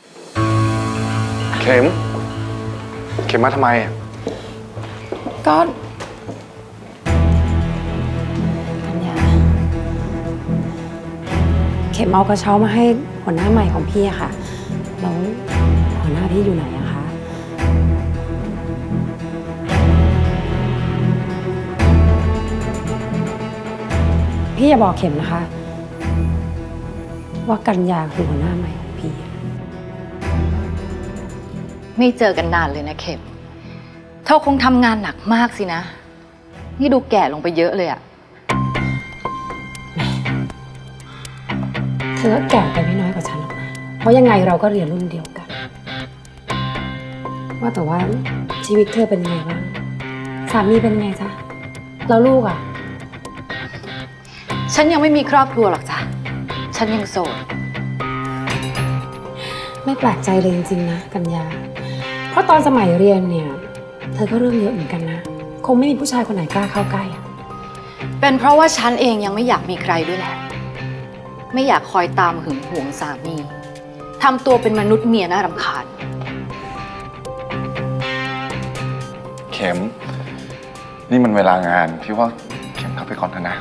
เข็มเข็มมาทำไมก็เข็มเอากระเช้ามาให้หัวหน้าใหม่ของพี่อะค่ะแล้วหัวหน้าพี่อยู่ไหนอะคะพี่อย่าบอกเข็มนะคะว่ากัญญาคือหัวหน้าใหม่ของพี่ไม่เจอกันนานเลยนะเข็มเธอคงทำงานหนักมากสินะนี่ดูแก่ลงไปเยอะเลยอะเธอก็แก่ไปไม่น้อยกว่าฉันหรอกนะเพราะยังไงเราก็เรียนรุ่นเดียวกันว่าแต่ว่าชีวิตเธอเป็นไงบ้างสามีเป็นไงจ๊ะแล้วลูกอ่ะฉันยังไม่มีครอบครัวหรอกจ้ะฉันยังโสดไม่แปลกใจเลยจริงๆนะกัญญาเพราะตอนสมัยเรียนเนี่ยเธอก็เรื่องเยอะเหมือนกันนะคงไม่มีผู้ชายคนไหนกล้าเข้าใกล้อ่ะเป็นเพราะว่าฉันเองยังไม่อยากมีใครด้วยแหละไม่อยากคอยตามหึงหวงสามีทำตัวเป็นมนุษย์เมียน่ารำคาญเข็มนี่มันเวลางานพี่ว่าเข็มเข้าไปก่อนเถอะนะ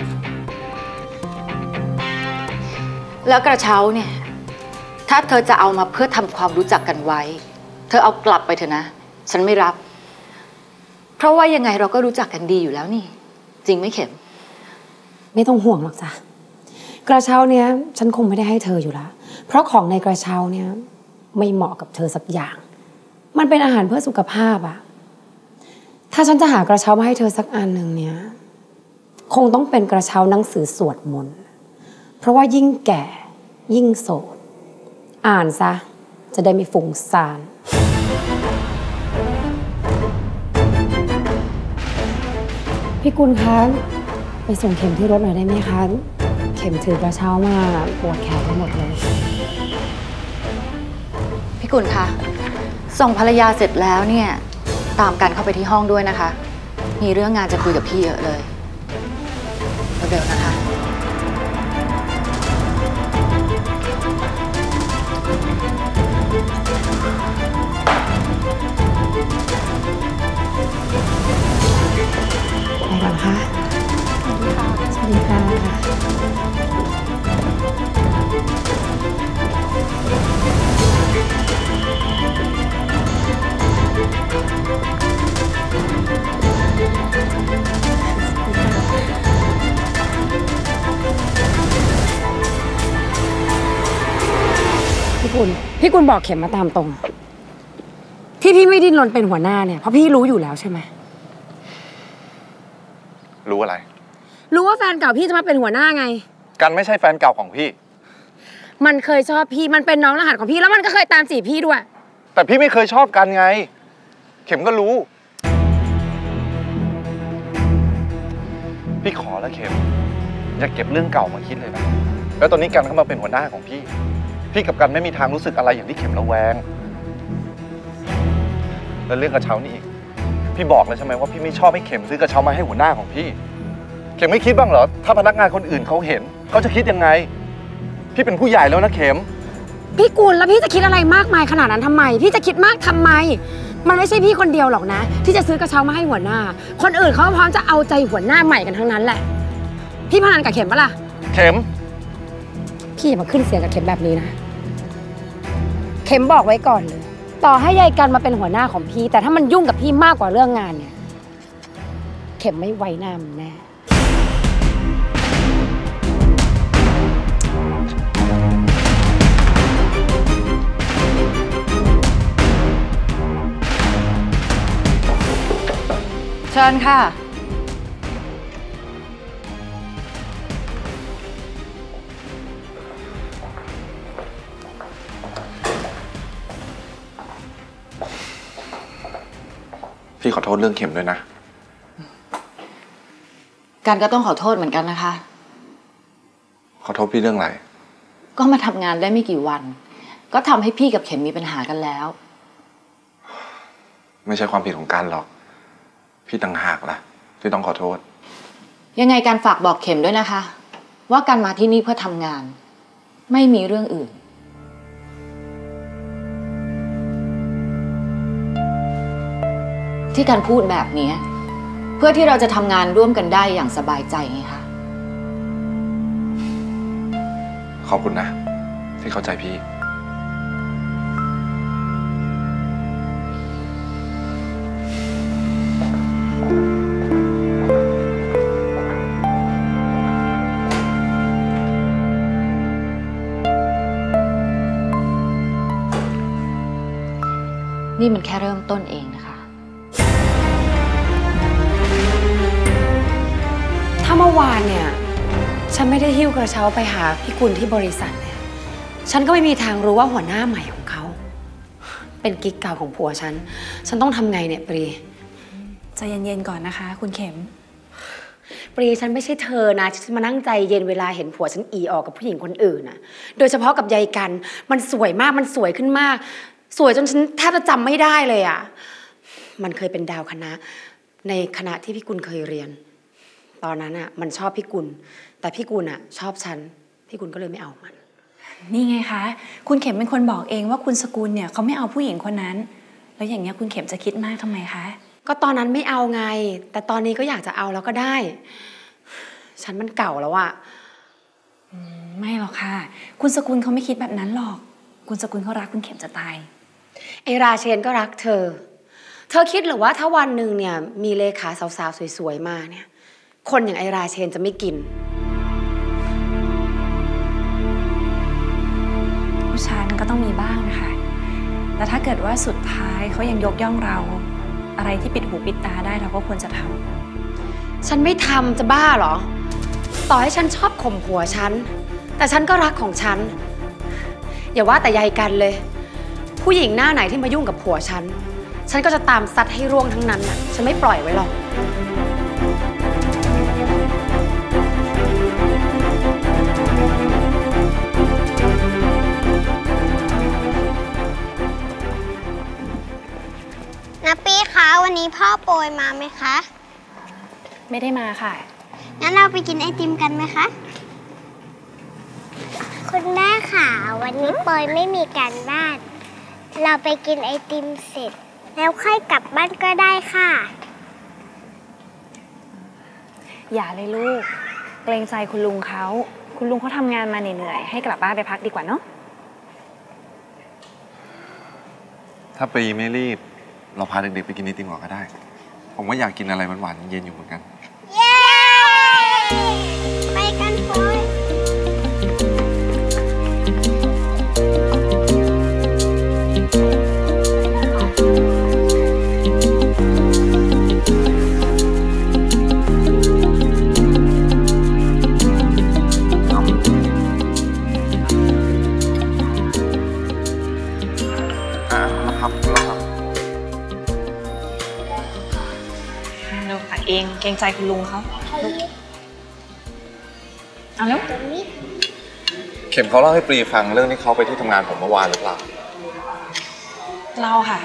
แล้วกระเช้าเนี่ยถ้าเธอจะเอามาเพื่อทำความรู้จักกันไว้เธอเอากลับไปเถอะนะฉันไม่รับเพราะว่ายังไงเราก็รู้จักกันดีอยู่แล้วนี่จริงไหมเข็มไม่ต้องห่วงหรอกจ้ะกระเช้าเนี้ยฉันคงไม่ได้ให้เธออยู่ละเพราะของในกระเช้าเนี้ยไม่เหมาะกับเธอสักอย่างมันเป็นอาหารเพื่อสุขภาพอะถ้าฉันจะหากระเช้ามาให้เธอสักอันหนึ่งเนี้ยคงต้องเป็นกระเช้าหนังสือสวดมนต์เพราะว่ายิ่งแก่ยิ่งโสดอ่านซะจะได้ไม่ฟุ้งซ่านพี่กุลคะไปส่งเข็มที่รถหน่อยได้ไหมคะเข็มถือกระเช้ามาปวดแขนไปหมดเลยพี่กุลคะส่งภรรยาเสร็จแล้วเนี่ยตามกันเข้าไปที่ห้องด้วยนะคะมีเรื่องงานจะคุยกับพี่เยอะเลยเร็วๆนะคะไปก่อนค่ะสวัสดีค่ะพี่กุลพี่กุลบอกเข็มมาตามตรงที่พี่ไม่ดิ้นรนเป็นหัวหน้าเนี่ยเพราะพี่รู้อยู่แล้วใช่ไหมรู้อะไรรู้ว่าแฟนเก่าพี่จะมาเป็นหัวหน้าไงกันไม่ใช่แฟนเก่าของพี่มันเคยชอบพี่มันเป็นน้องรหัสของพี่แล้วมันก็เคยตามจีบพี่ด้วยแต่พี่ไม่เคยชอบกันไงเข็มก็รู้พี่ขอแล้วเข็มอย่าเก็บเรื่องเก่ามาคิดเลยนะแล้วตอนนี้กันเข้ามาเป็นหัวหน้าของพี่พี่กับกันไม่มีทางรู้สึกอะไรอย่างที่เข็มระแวงแล้วเรื่องกระเช้านี่อีกพี่บอกเลยใช่ไหมว่าพี่ไม่ชอบให้เข็มซื้อกระเช้ามาให้หัวหน้าของพี่เข็มไม่คิดบ้างเหรอถ้าพนักงานคนอื่นเขาเห็นเขาจะคิดยังไงพี่เป็นผู้ใหญ่แล้วนะเข็มพี่กุลแล้วพี่จะคิดอะไรมากมายขนาดนั้นทำไมพี่จะคิดมากทำไมมันไม่ใช่พี่คนเดียวหรอกนะที่จะซื้อกระเช้ามาให้หัวหน้าคนอื่นเขาพร้อมจะเอาใจหัวหน้าใหม่กันทั้งนั้นแหละพี่พนันกับเข็มปะล่ะเข็มพี่อย่ามาขึ้นเสียงกับเข็มแบบนี้นะเข็มบอกไว้ก่อนเลยต่อให้ยายกันมาเป็นหัวหน้าของพี่แต่ถ้ามันยุ่งกับพี่มากกว่าเรื่องงานเนี่ยเข็มไม่ไว้หน้ามันแน่เชิญค่ะพี่ขอโทษเรื่องเข็มด้วยนะการก็ต้องขอโทษเหมือนกันนะคะขอโทษพี่เรื่องอะไรก็มาทำงานได้ไม่กี่วันก็ทำให้พี่กับเข็มมีปัญหากันแล้วไม่ใช่ความผิดของการหรอกพี่ต่างหากล่ะที่ต้องขอโทษยังไงการฝากบอกเข็มด้วยนะคะว่าการมาที่นี่เพื่อทำงานไม่มีเรื่องอื่นที่การพูดแบบนี้เพื่อที่เราจะทำงานร่วมกันได้อย่างสบายใจไงคะขอบคุณนะที่เข้าใจพี่นี่มันแค่เริ่มต้นเองนะคะถ้าเมื่อวานเนี่ยฉันไม่ได้หิ้วกระเช้าไปหาพี่กุลที่บริษัทเนี่ยฉันก็ไม่มีทางรู้ว่าหัวหน้าใหม่ของเขาเป็นกิ๊กเก่าของผัวฉันฉันต้องทำไงเนี่ยปรีใจเย็นๆก่อนนะคะคุณเข็มปรีฉันไม่ใช่เธอนะฉันมานั่งใจเย็นเวลาเห็นผัวฉันอีออกกับผู้หญิงคนอื่นน่ะโดยเฉพาะกับยายกันมันสวยมากมันสวยขึ้นมากสวยจนฉันแทบจะจำไม่ได้เลยอ่ะมันเคยเป็นดาวคณะในคณะที่พี่กุลเคยเรียนตอนนั้นอ่ะมันชอบพี่กุลแต่พี่กุลอ่ะชอบฉันพี่กุลก็เลยไม่เอามันนี่ไงคะคุณเข็มเป็นคนบอกเองว่าคุณสกุลเนี่ยเขาไม่เอาผู้หญิงคนนั้นแล้วอย่างเงี้ยคุณเข็มจะคิดมากทำไมคะก็ตอนนั้นไม่เอาไงแต่ตอนนี้ก็อยากจะเอาแล้วก็ได้ฉันมันเก่าแล้วอ่ะไม่หรอกค่ะคุณสกุลเขาไม่คิดแบบนั้นหรอกคุณสกุลเขารักคุณเข็มจะตายไอราเชนก็รักเธอเธอคิดหรือว่าถ้าวันหนึ่งเนี่ยมีเลขาสาวๆสวยๆมาเนี่ยคนอย่างไอราเชนจะไม่กินผู้ชายมันก็ต้องมีบ้างนะคะแต่ถ้าเกิดว่าสุดท้ายเขายังยกย่องเราอะไรที่ปิดหูปิดตาได้เราก็ควรจะทำฉันไม่ทำจะบ้าเหรอต่อให้ฉันชอบข่มหัวฉันแต่ฉันก็รักของฉันอย่าว่าแต่ยายกันเลยผู้หญิงหน้าไหนที่มายุ่งกับผัวฉันฉันก็จะตามซัดให้ร่วงทั้งนั้นน่ะฉันไม่ปล่อยไว้หรอกน้าปี้คะวันนี้พ่อโปรยมาไหมคะไม่ได้มาค่ะงั้นเราไปกินไอติมกันไหมคะคุณแม่ค่ะวันนี้โปรยไม่มีการบ้านเราไปกินไอติมเสร็จแล้วค่อยกลับบ้านก็ได้ค่ะอย่าเลยลูกเกรงใจคุณลุงเขาคุณลุงเขาทำงานมาเหนื่อยๆให้กลับบ้านไปพักดีกว่าเนาะถ้าปีไม่รีบเราพาเด็กๆไปกินไอติมก่อนก็ได้ผมว่าอยากกินอะไรหวานๆเย็นอยู่เหมือนกันเย้ไปกันโปรยเองเกรงใจคุณลุงเขาเอาแล้วเข็มเขาเล่าให้ปรีฟังเรื่องที่เขาไปที่ทำงานผมเมื่อวานหรือเปล่าเล่าค่ะ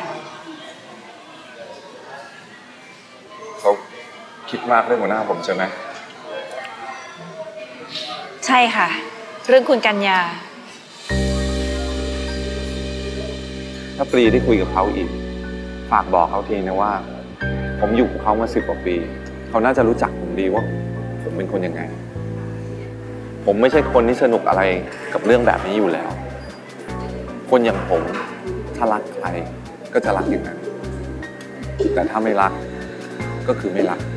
เขาคิดมากเรื่องหัวหน้าผมใช่ไหมใช่ค่ะเรื่องคุณกัญญาถ้าปรีได้คุยกับเขาอีกฝากบอกเขาทีนะว่าผมอยู่กับเขามาสิบกว่าปีเขาน่าจะรู้จักผมดีว่าผมเป็นคนยังไงผมไม่ใช่คนที่สนุกอะไรกับเรื่องแบบนี้อยู่แล้วคนอย่างผมถ้ารักใครก็จะรักอย่างนั้นแต่ถ้าไม่รักก็คือไม่รัก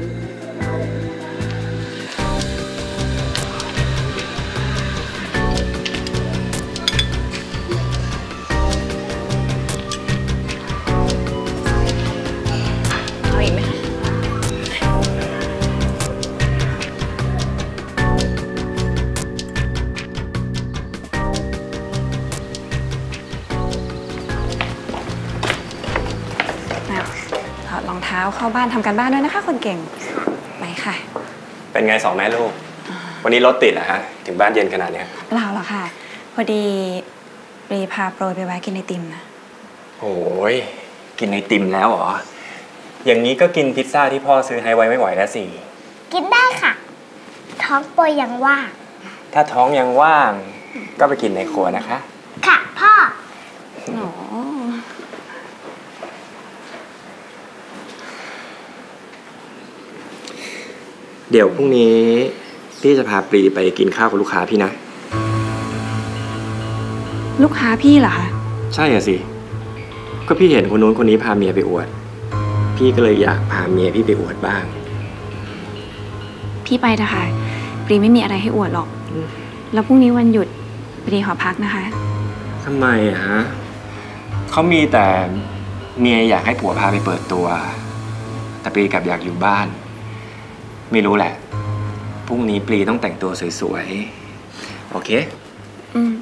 ถอดรองเท้าช้าเข้าบ้านทำการบ้านด้วยนะคะคนเก่งไปค่ะเป็นไงสองแม่ลูกวันนี้รถติดเหรอฮะถึงบ้านเย็นขนาดนี้เปล่าหรอกค่ะพอดีปรีพาโปรยไปแวะกินไอติมนะโอ้ยกินไอติมแล้วเหรออย่างนี้ก็กินพิซซ่าที่พ่อซื้อให้ไว้ไม่ไหวแล้วสิกินได้ค่ะท้องโปรยยังว่างถ้าท้องยังว่างก็ไปกินในครัวนะคะค่ะพ่ออ๋อเดี๋ยวพรุ่งนี้พี่จะพาปรีไปกินข้าวกับลูกค้าพี่นะลูกค้าพี่เหรอคะใช่อะสิก็พี่เห็นคนนู้นคนนี้พาเมียไปอวดพี่ก็เลยอยากพาเมียพี่ไปอวดบ้างพี่ไปเถอะค่ะปรีไม่มีอะไรให้อวดหรอกแล้วพรุ่งนี้วันหยุดปรีขอพักนะคะทำไมอะฮะเขามีแต่เมียอยากให้ผัวพาไปเปิดตัวแต่ปรีกลับอยากอยู่บ้านไม่รู้แหละพรุ่งนี้ปรีต้องแต่งตัวสวยๆโอเคอืม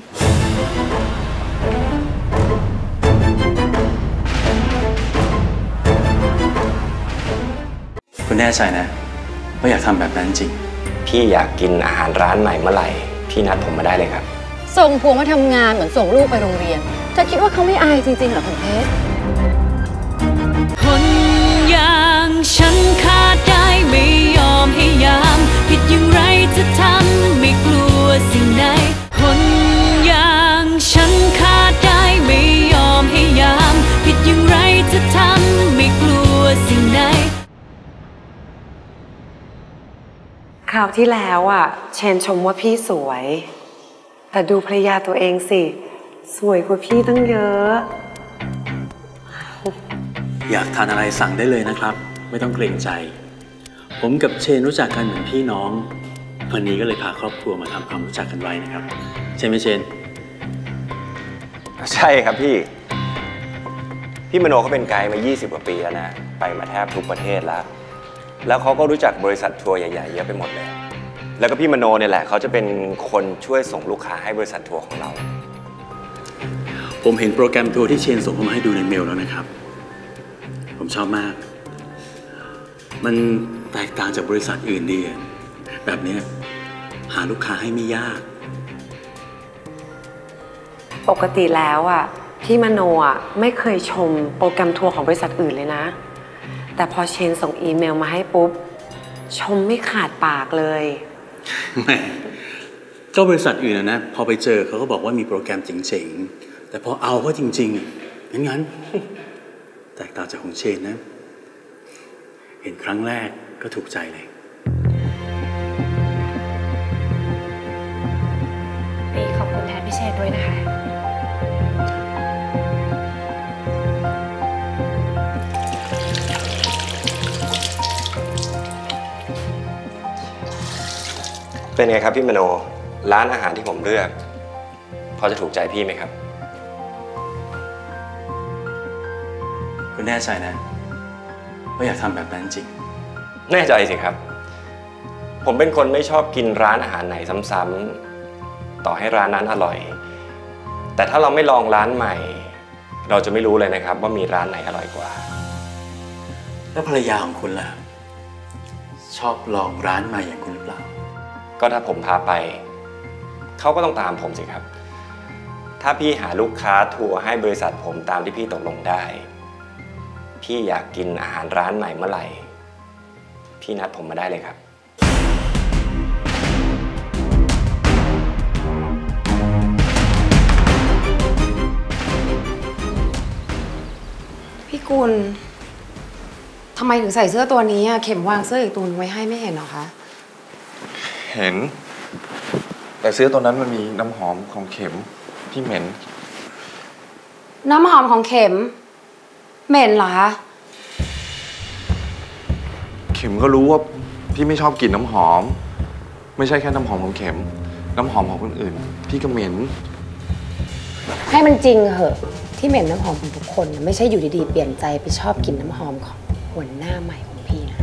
คุณแน่ใจนะว่าอยากทำแบบนั้นจริงพี่อยากกินอาหารร้านใหม่เมื่อไหร่พี่นัดผมมาได้เลยครับส่งผัวมาทำงานเหมือนส่งลูกไปโรงเรียนจะคิดว่าเขาไม่อายจริงๆเหรอคุณเพชรคนอย่างฉันขาดได้ไม่ยอมให้ยามผิดอย่างไรจะทำไม่กลัวสิ่งใดคนอย่างฉันขาดได้ไม่ยอมให้ยามผิดอย่างไรจะทำไม่กลัวสิ่งใดคราวที่แล้วอ่ะเชนชมว่าพี่สวยแต่ดูภรรยาตัวเองสิสวยกว่าพี่ตั้งเยอะอยากทานอะไรสั่งได้เลยนะครับไม่ต้องเกรงใจผมกับเชนรู้จักกันเหมือนพี่น้องวันนี้ก็เลยพาครอบครัวมาทำความรู้จักกันไว้นะครับใช่ไหมเชนใช่ครับพี่พี่มโนเขาเป็นไกด์มายี่สิบกว่าปีแล้วนะไปมาแทบทุกประเทศแล้วแล้วเขาก็รู้จักบริษัททัวร์ใหญ่ๆเยอะไปหมดเลยแล้วก็พี่มโนเนี่ยแหละเขาจะเป็นคนช่วยส่งลูกค้าให้บริษัททัวร์ของเราผมเห็นโปรแกรมทัวร์ที่เชนส่งเข้ามาให้ดูในเมลแล้วนะครับผมชอบมากมันแตกต่างจากบริษัทอื่นดีแบบนี้หาลูกค้าให้ไม่ยากปกติแล้วอ่ะพี่มโนอ่ะไม่เคยชมโปรแกรมทัวร์ของบริษัทอื่นเลยนะแต่พอเชนส่งอีเมลมาให้ปุ๊บชมไม่ขาดปากเลยแหมก็บริษัทอื่นนะนะพอไปเจอเขาก็บอกว่ามีโปรแกรมเจ๋งๆแต่พอเอาเขาจริงๆงั้นงั้นแตกต่างจากของเชนนะเห็นครั้งแรกก็ถูกใจเลยปีขอบคุณแทนพี่เชนด้วยนะคะเป็นไงครับพี่มโนร้านอาหารที่ผมเลือกพอจะถูกใจพี่ไหมครับคุณแน่ใจนะว่าอยากทำแบบนั้นจริงแน่ใจสิครับผมเป็นคนไม่ชอบกินร้านอาหารไหนซ้ำๆต่อให้ร้านนั้นอร่อยแต่ถ้าเราไม่ลองร้านใหม่เราจะไม่รู้เลยนะครับว่ามีร้านไหนอร่อยกว่าแล้วภรรยาของคุณล่ะชอบลองร้านใหม่อย่างคุณหรือเปล่าก็ถ้าผมพาไปเขาก็ต้องตามผมสิครับถ้าพี่หาลูกค้าทัวร์ให้บริษัทผมตามที่พี่ตกลงได้พี่อยากกินอาหารร้านใหม่เมื่อไหร่พี่นัดผมมาได้เลยครับพี่กุลทำไมถึงใส่เสื้อตัวนี้อะเข็มวางเสื้ออีกตัวนึงไว้ให้ไม่เห็นหรอคะเห็นแต่เสื้อตัวนั้นมันมีน้ำหอมของเข็มที่เหม็นน้ำหอมของเข็มเหม็นเหรอคะเข็มก็รู้ว่าพี่ไม่ชอบกลิ่นน้ำหอมไม่ใช่แค่น้ำหอมของเข็มน้ำหอมของคนอื่นพี่ก็เหม็นให้มันจริงเหอะที่เหม็นน้ำหอมของทุกคนไม่ใช่อยู่ดีๆเปลี่ยนใจไปชอบกลิ่นน้ำหอมของหัวหน้าใหม่ของพี่นะ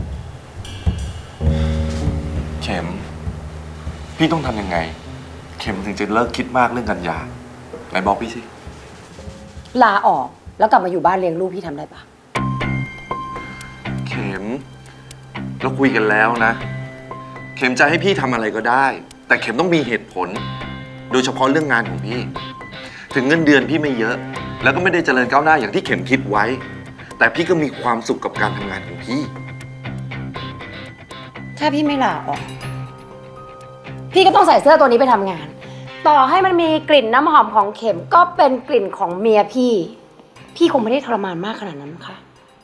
เข็มพี่ต้องทำยังไงเข็มถึงจะเลิกคิดมากเรื่องกัญญาไหนบอกพี่สิลาออกแล้วกลับมาอยู่บ้านเลี้ยงลูกพี่ทำได้ปะเขเข็มเราคุยกันแล้วนะเข็มจะให้พี่ทำอะไรก็ได้แต่เข็มต้องมีเหตุผลโดยเฉพาะเรื่องงานของพี่ถึงเงินเดือนพี่ไม่เยอะแล้วก็ไม่ได้เจริญก้าวหน้าอย่างที่เข็มคิดไว้แต่พี่ก็มีความสุขกับการทำงานของพี่ถ้าพี่ไม่ลาออกพี่ก็ต้องใส่เสื้อตัวนี้ไปทำงานต่อให้มันมีกลิ่นน้ำหอมของเข็มก็เป็นกลิ่นของเมียพี่พี่คงไม่ได้ทรมานมากขนาดนั้นค่ะ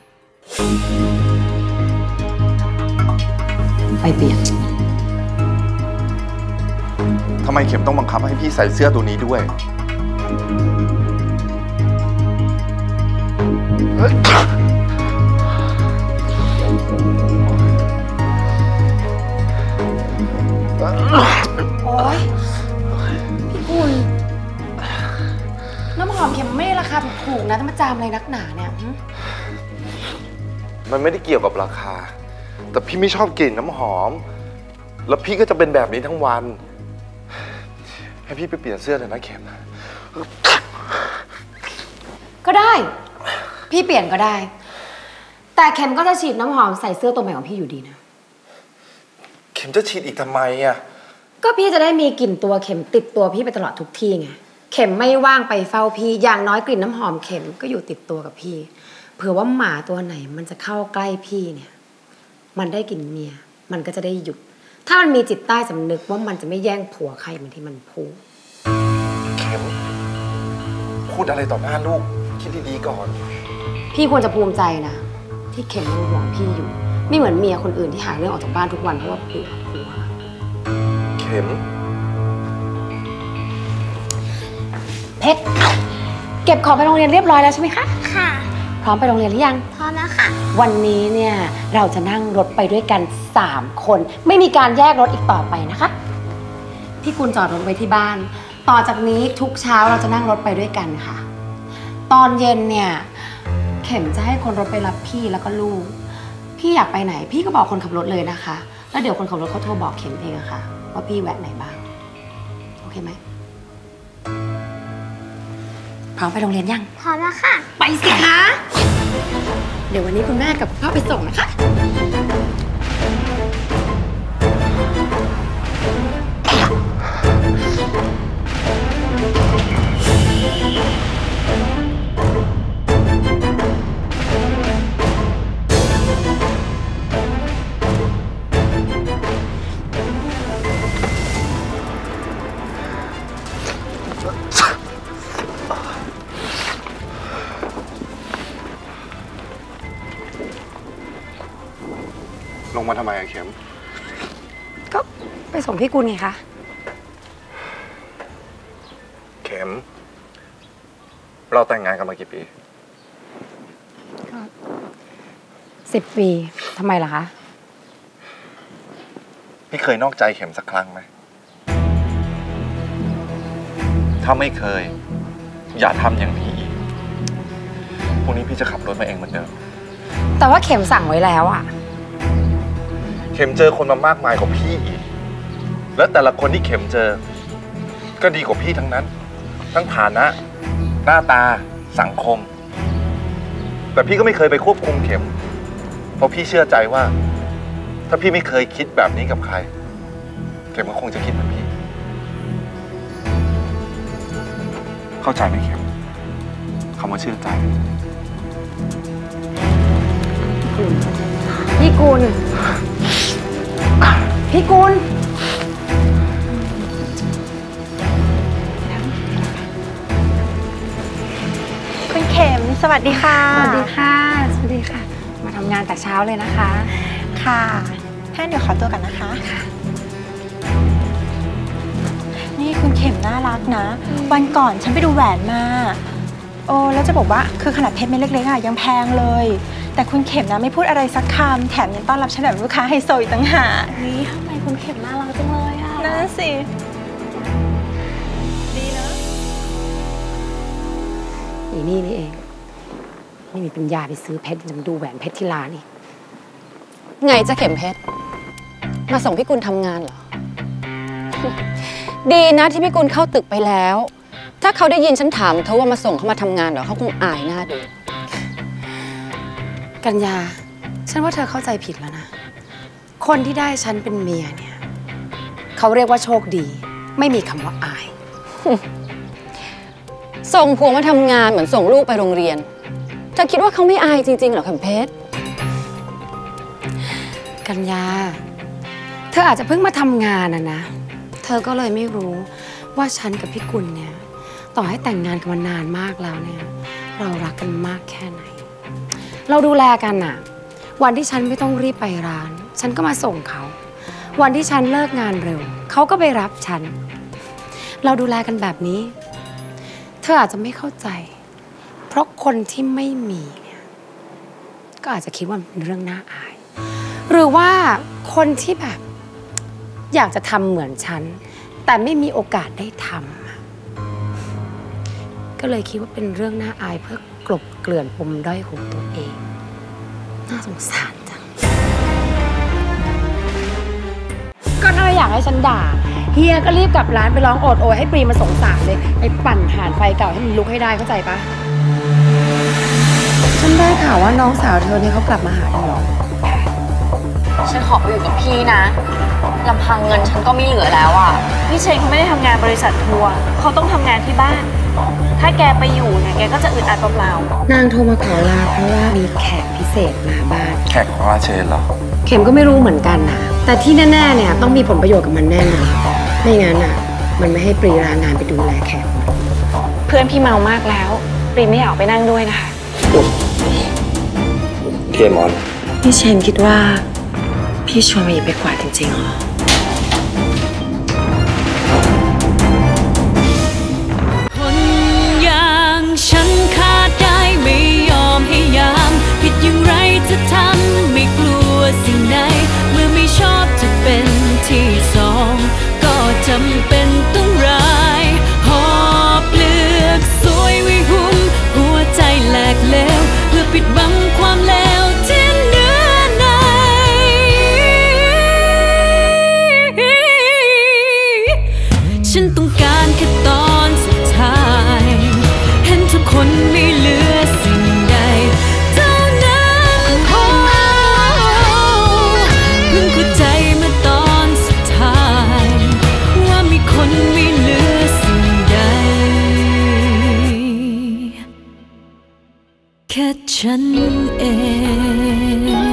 ไปเปลี่ยนทำไมเข็มต้องบังคับให้พี่ใส่เสื้อตัวนี้ด้วยโอ๊ยพี่กุลน้ำหอมเข็มไม่ได้ราคาถูกๆนะต้องมาจามอะไรนักหนาเนี่ยมันไม่ได้เกี่ยวกับราคาแต่พี่ไม่ชอบกลิ่นน้ำหอมแล้วพี่ก็จะเป็นแบบนี้ทั้งวันให้พี่ไปเปลี่ยนเสื้อเลยนะเข็มก็ได้พี่เปลี่ยนก็ได้แต่เข็มก็จะฉีดน้ำหอมใส่เสื้อตัวใหม่ของพี่อยู่ดีนะเข็มจะฉีดอีกทำไมอ่ะก็พี่จะได้มีกลิ่นตัวเข็มติดตัวพี่ไปตลอดทุกที่ไงเข็มไม่ว่างไปเฝ้าพี่อย่างน้อยกลิ่นน้ำหอมเข็มก็อยู่ติดตัวกับพี่เผื่อว่าหมาตัวไหนมันจะเข้าใกล้พี่เนี่ยมันได้กลิ่นเมียมันก็จะได้หยุดถ้ามันมีจิตใต้สำนึกว่ามันจะไม่แย่งผัวใครเหมือนที่มันพูดเข็มพูดอะไรต่อหน้าลูกคิดดีๆก่อนพี่ควรจะภูมิใจนะที่เข็มยังห่วงพี่อยู่ไม่เหมือนเมียคนอื่นที่หาเรื่องออกจากบ้านทุกวันเพราะว่าเบื่อผัวเข็มเพชรเก็บของไปโรงเรียนเรียบร้อยแล้วใช่ไหมคะค่ะพร้อมไปโรงเรียนหรือยังพร้อมแล้วค่ะวันนี้เนี่ยเราจะนั่งรถไปด้วยกันสามคนไม่มีการแยกรถอีกต่อไปนะคะพี่กุลจอดรถไว้ที่บ้านต่อจากนี้ทุกเช้าเราจะนั่งรถไปด้วยกันค่ะตอนเย็นเนี่ยเข็มจะให้คนรถไปรับพี่แล้วก็ลูกพี่อยากไปไหนพี่ก็บอกคนขับรถเลยนะคะแล้วเดี๋ยวคนขับรถเขาโทรบอกเข็มเองอะค่ะว่าพี่แวะไหนบ้างโอเคไหมพร้อมไปโรงเรียนยังพร้อมแล้วค่ะไปสิคะเดี๋ยววันนี้คุณแม่กับพ่อไปส่งนะคะลงมาทำไมอะเข็มก็ไปส่งพี่กุลไงคะเข็มเราแต่งงานกันมากี่ปีสิบปีทำไมล่ะคะพี่เคยนอกใจเข็มสักครั้งไหมถ้าไม่เคยอย่าทำอย่างนี้อีกพรุ่งนี้พี่จะขับรถมาเองเหมือนเดิมแต่ว่าเข็มสั่งไว้แล้วอะเข็มเจอคนมามากมายกว่าพี่อีกแล้วแต่ละคนที่เข็มเจอก็ดีกว่าพี่ทั้งนั้นทั้งฐานะหน้าตาสังคมแต่พี่ก็ไม่เคยไปควบคุมเข็มเพราะพี่เชื่อใจว่าถ้าพี่ไม่เคยคิดแบบนี้กับใครเข็มก็คงจะคิดเหมือนพี่เข้าใจไหมเข็มคำว่าเชื่อใจพี่กุลพี่กุลคุณเข็มสวัสดีค่ะสวัสดีค่ะสวัสดีค่ะมาทำงานแต่เช้าเลยนะคะค่ะท่านเดี๋ยวขอตัวกันนะคะนี่คุณเข็มน่ารักนะวันก่อนฉันไปดูแหวนมาโอ้แล้วจะบอกว่าคือขนาดเพชรเม็ดเล็กๆอ่ะยังแพงเลยแต่คุณเข็มนะไม่พูดอะไรสักคำแถมยังต้อนรับฉันแบบลูกค้าไฮโซอีกต่างหากนี่ทำไมคุณเข็มน่ารักจังเลยอ่ะนั่นสิดีนะอีนี่นี่เองไม่มีปัญญาไปซื้อเพชรจะมาดูแหวนเพชรที่ร้านนี่ไงจะเข็มเพชรมาส่งพี่กุลทำงานเหรอ ดีนะที่พี่กุลเข้าตึกไปแล้วถ้าเขาได้ยินฉันถามเขาว่ามาส่งเขามาทำงานเหรอเขาคงอายหน้าดูกัญญาฉันว่าเธอเข้าใจผิดแล้วนะคนที่ได้ฉันเป็นเมียเนี่ยเขาเรียกว่าโชคดีไม่มีคำว่าอายส่งผัวมาทำงานเหมือนส่งลูกไปโรงเรียนเธอคิดว่าเขาไม่อายจริงๆเหรอเข็มเพชรกัญญาเธออาจจะเพิ่งมาทำงานนะนะเธอก็เลยไม่รู้ว่าฉันกับพี่กุลเนี่ยต่อให้แต่งงานกันมานานมากแล้วเนี่ยเรารักกันมากแค่ไหนเราดูแลกันอะวันที่ฉันไม่ต้องรีบไปร้านฉันก็มาส่งเขาวันที่ฉันเลิกงานเร็วเขาก็ไปรับฉันเราดูแลกันแบบนี้เธออาจจะไม่เข้าใจเพราะคนที่ไม่มีเนี่ยก็อาจจะคิดว่ามันเป็นเรื่องน่าอายหรือว่าคนที่แบบอยากจะทำเหมือนฉันแต่ไม่มีโอกาสได้ทำก็เลยคิดว่าเป็นเรื่องน่าอายเพื่อกลบเกลื่อนปมด้อยของตัวเองน่าสงสารจังก็ถ้าอยากให้ฉันด่าเฮียก็รีบกลับร้านไปร้องโอดโอยให้ปรีมาสงสารเลยไปปั่นถ่านไฟเก่าให้มันลุกให้ได้เข้าใจปะฉันได้ข่าวว่าน้องสาวเธอเนี่ยเขากลับมาหาเธอหรอฉันขอไปอยู่กับพี่นะลำพังเงินฉันก็ไม่เหลือแล้วอ่ะพี่เชนเขาไม่ได้ทำงานบริษัททัวร์เขาต้องทำงานที่บ้านถ้าแกไปอยู่เนี่ยแกก็จะอึดอัดเปล่าๆนางโทรมาขอลาเพราะว่ามีแขกพิเศษมาบ้านแขกของอาเชนเหรอเข็มก็ไม่รู้เหมือนกันนะแต่ที่แน่ๆเนี่ยต้องมีผลประโยชน์กับมันแน่นอนไม่งั้นอ่ะมันไม่ให้ปรีลางานไปดูแลแขกเพื่อนพี่เมามากแล้วปรีไม่อยากไปนั่งด้วยนะคะเคมอนพี่เชนคิดว่าพี่ชวนมาหยิบไปกวาดจริงๆเหรอคนอย่างฉันขาดได้ไม่ยอมให้ยามผิดอย่างไรจะทำไม่กลัวสิ่งใดเมื่อไม่ชอบจะเป็นที่สองก็จำเป็นต้องร้ายหอบเลือกสวยไว้หุ้มหัวใจแหลกเลวเพื่อปิดบังความเลวที่เนื้อในฉันต้องการแค่ตอนสุดท้ายเห็นทุกคนไม่เหลือสิ่งใดเท่านั้นพอเพิ่งเข้าใจเมื่อตอนสุดท้ายว่ามีคนไม่เหลือสิ่งใดแค่ฉันเอง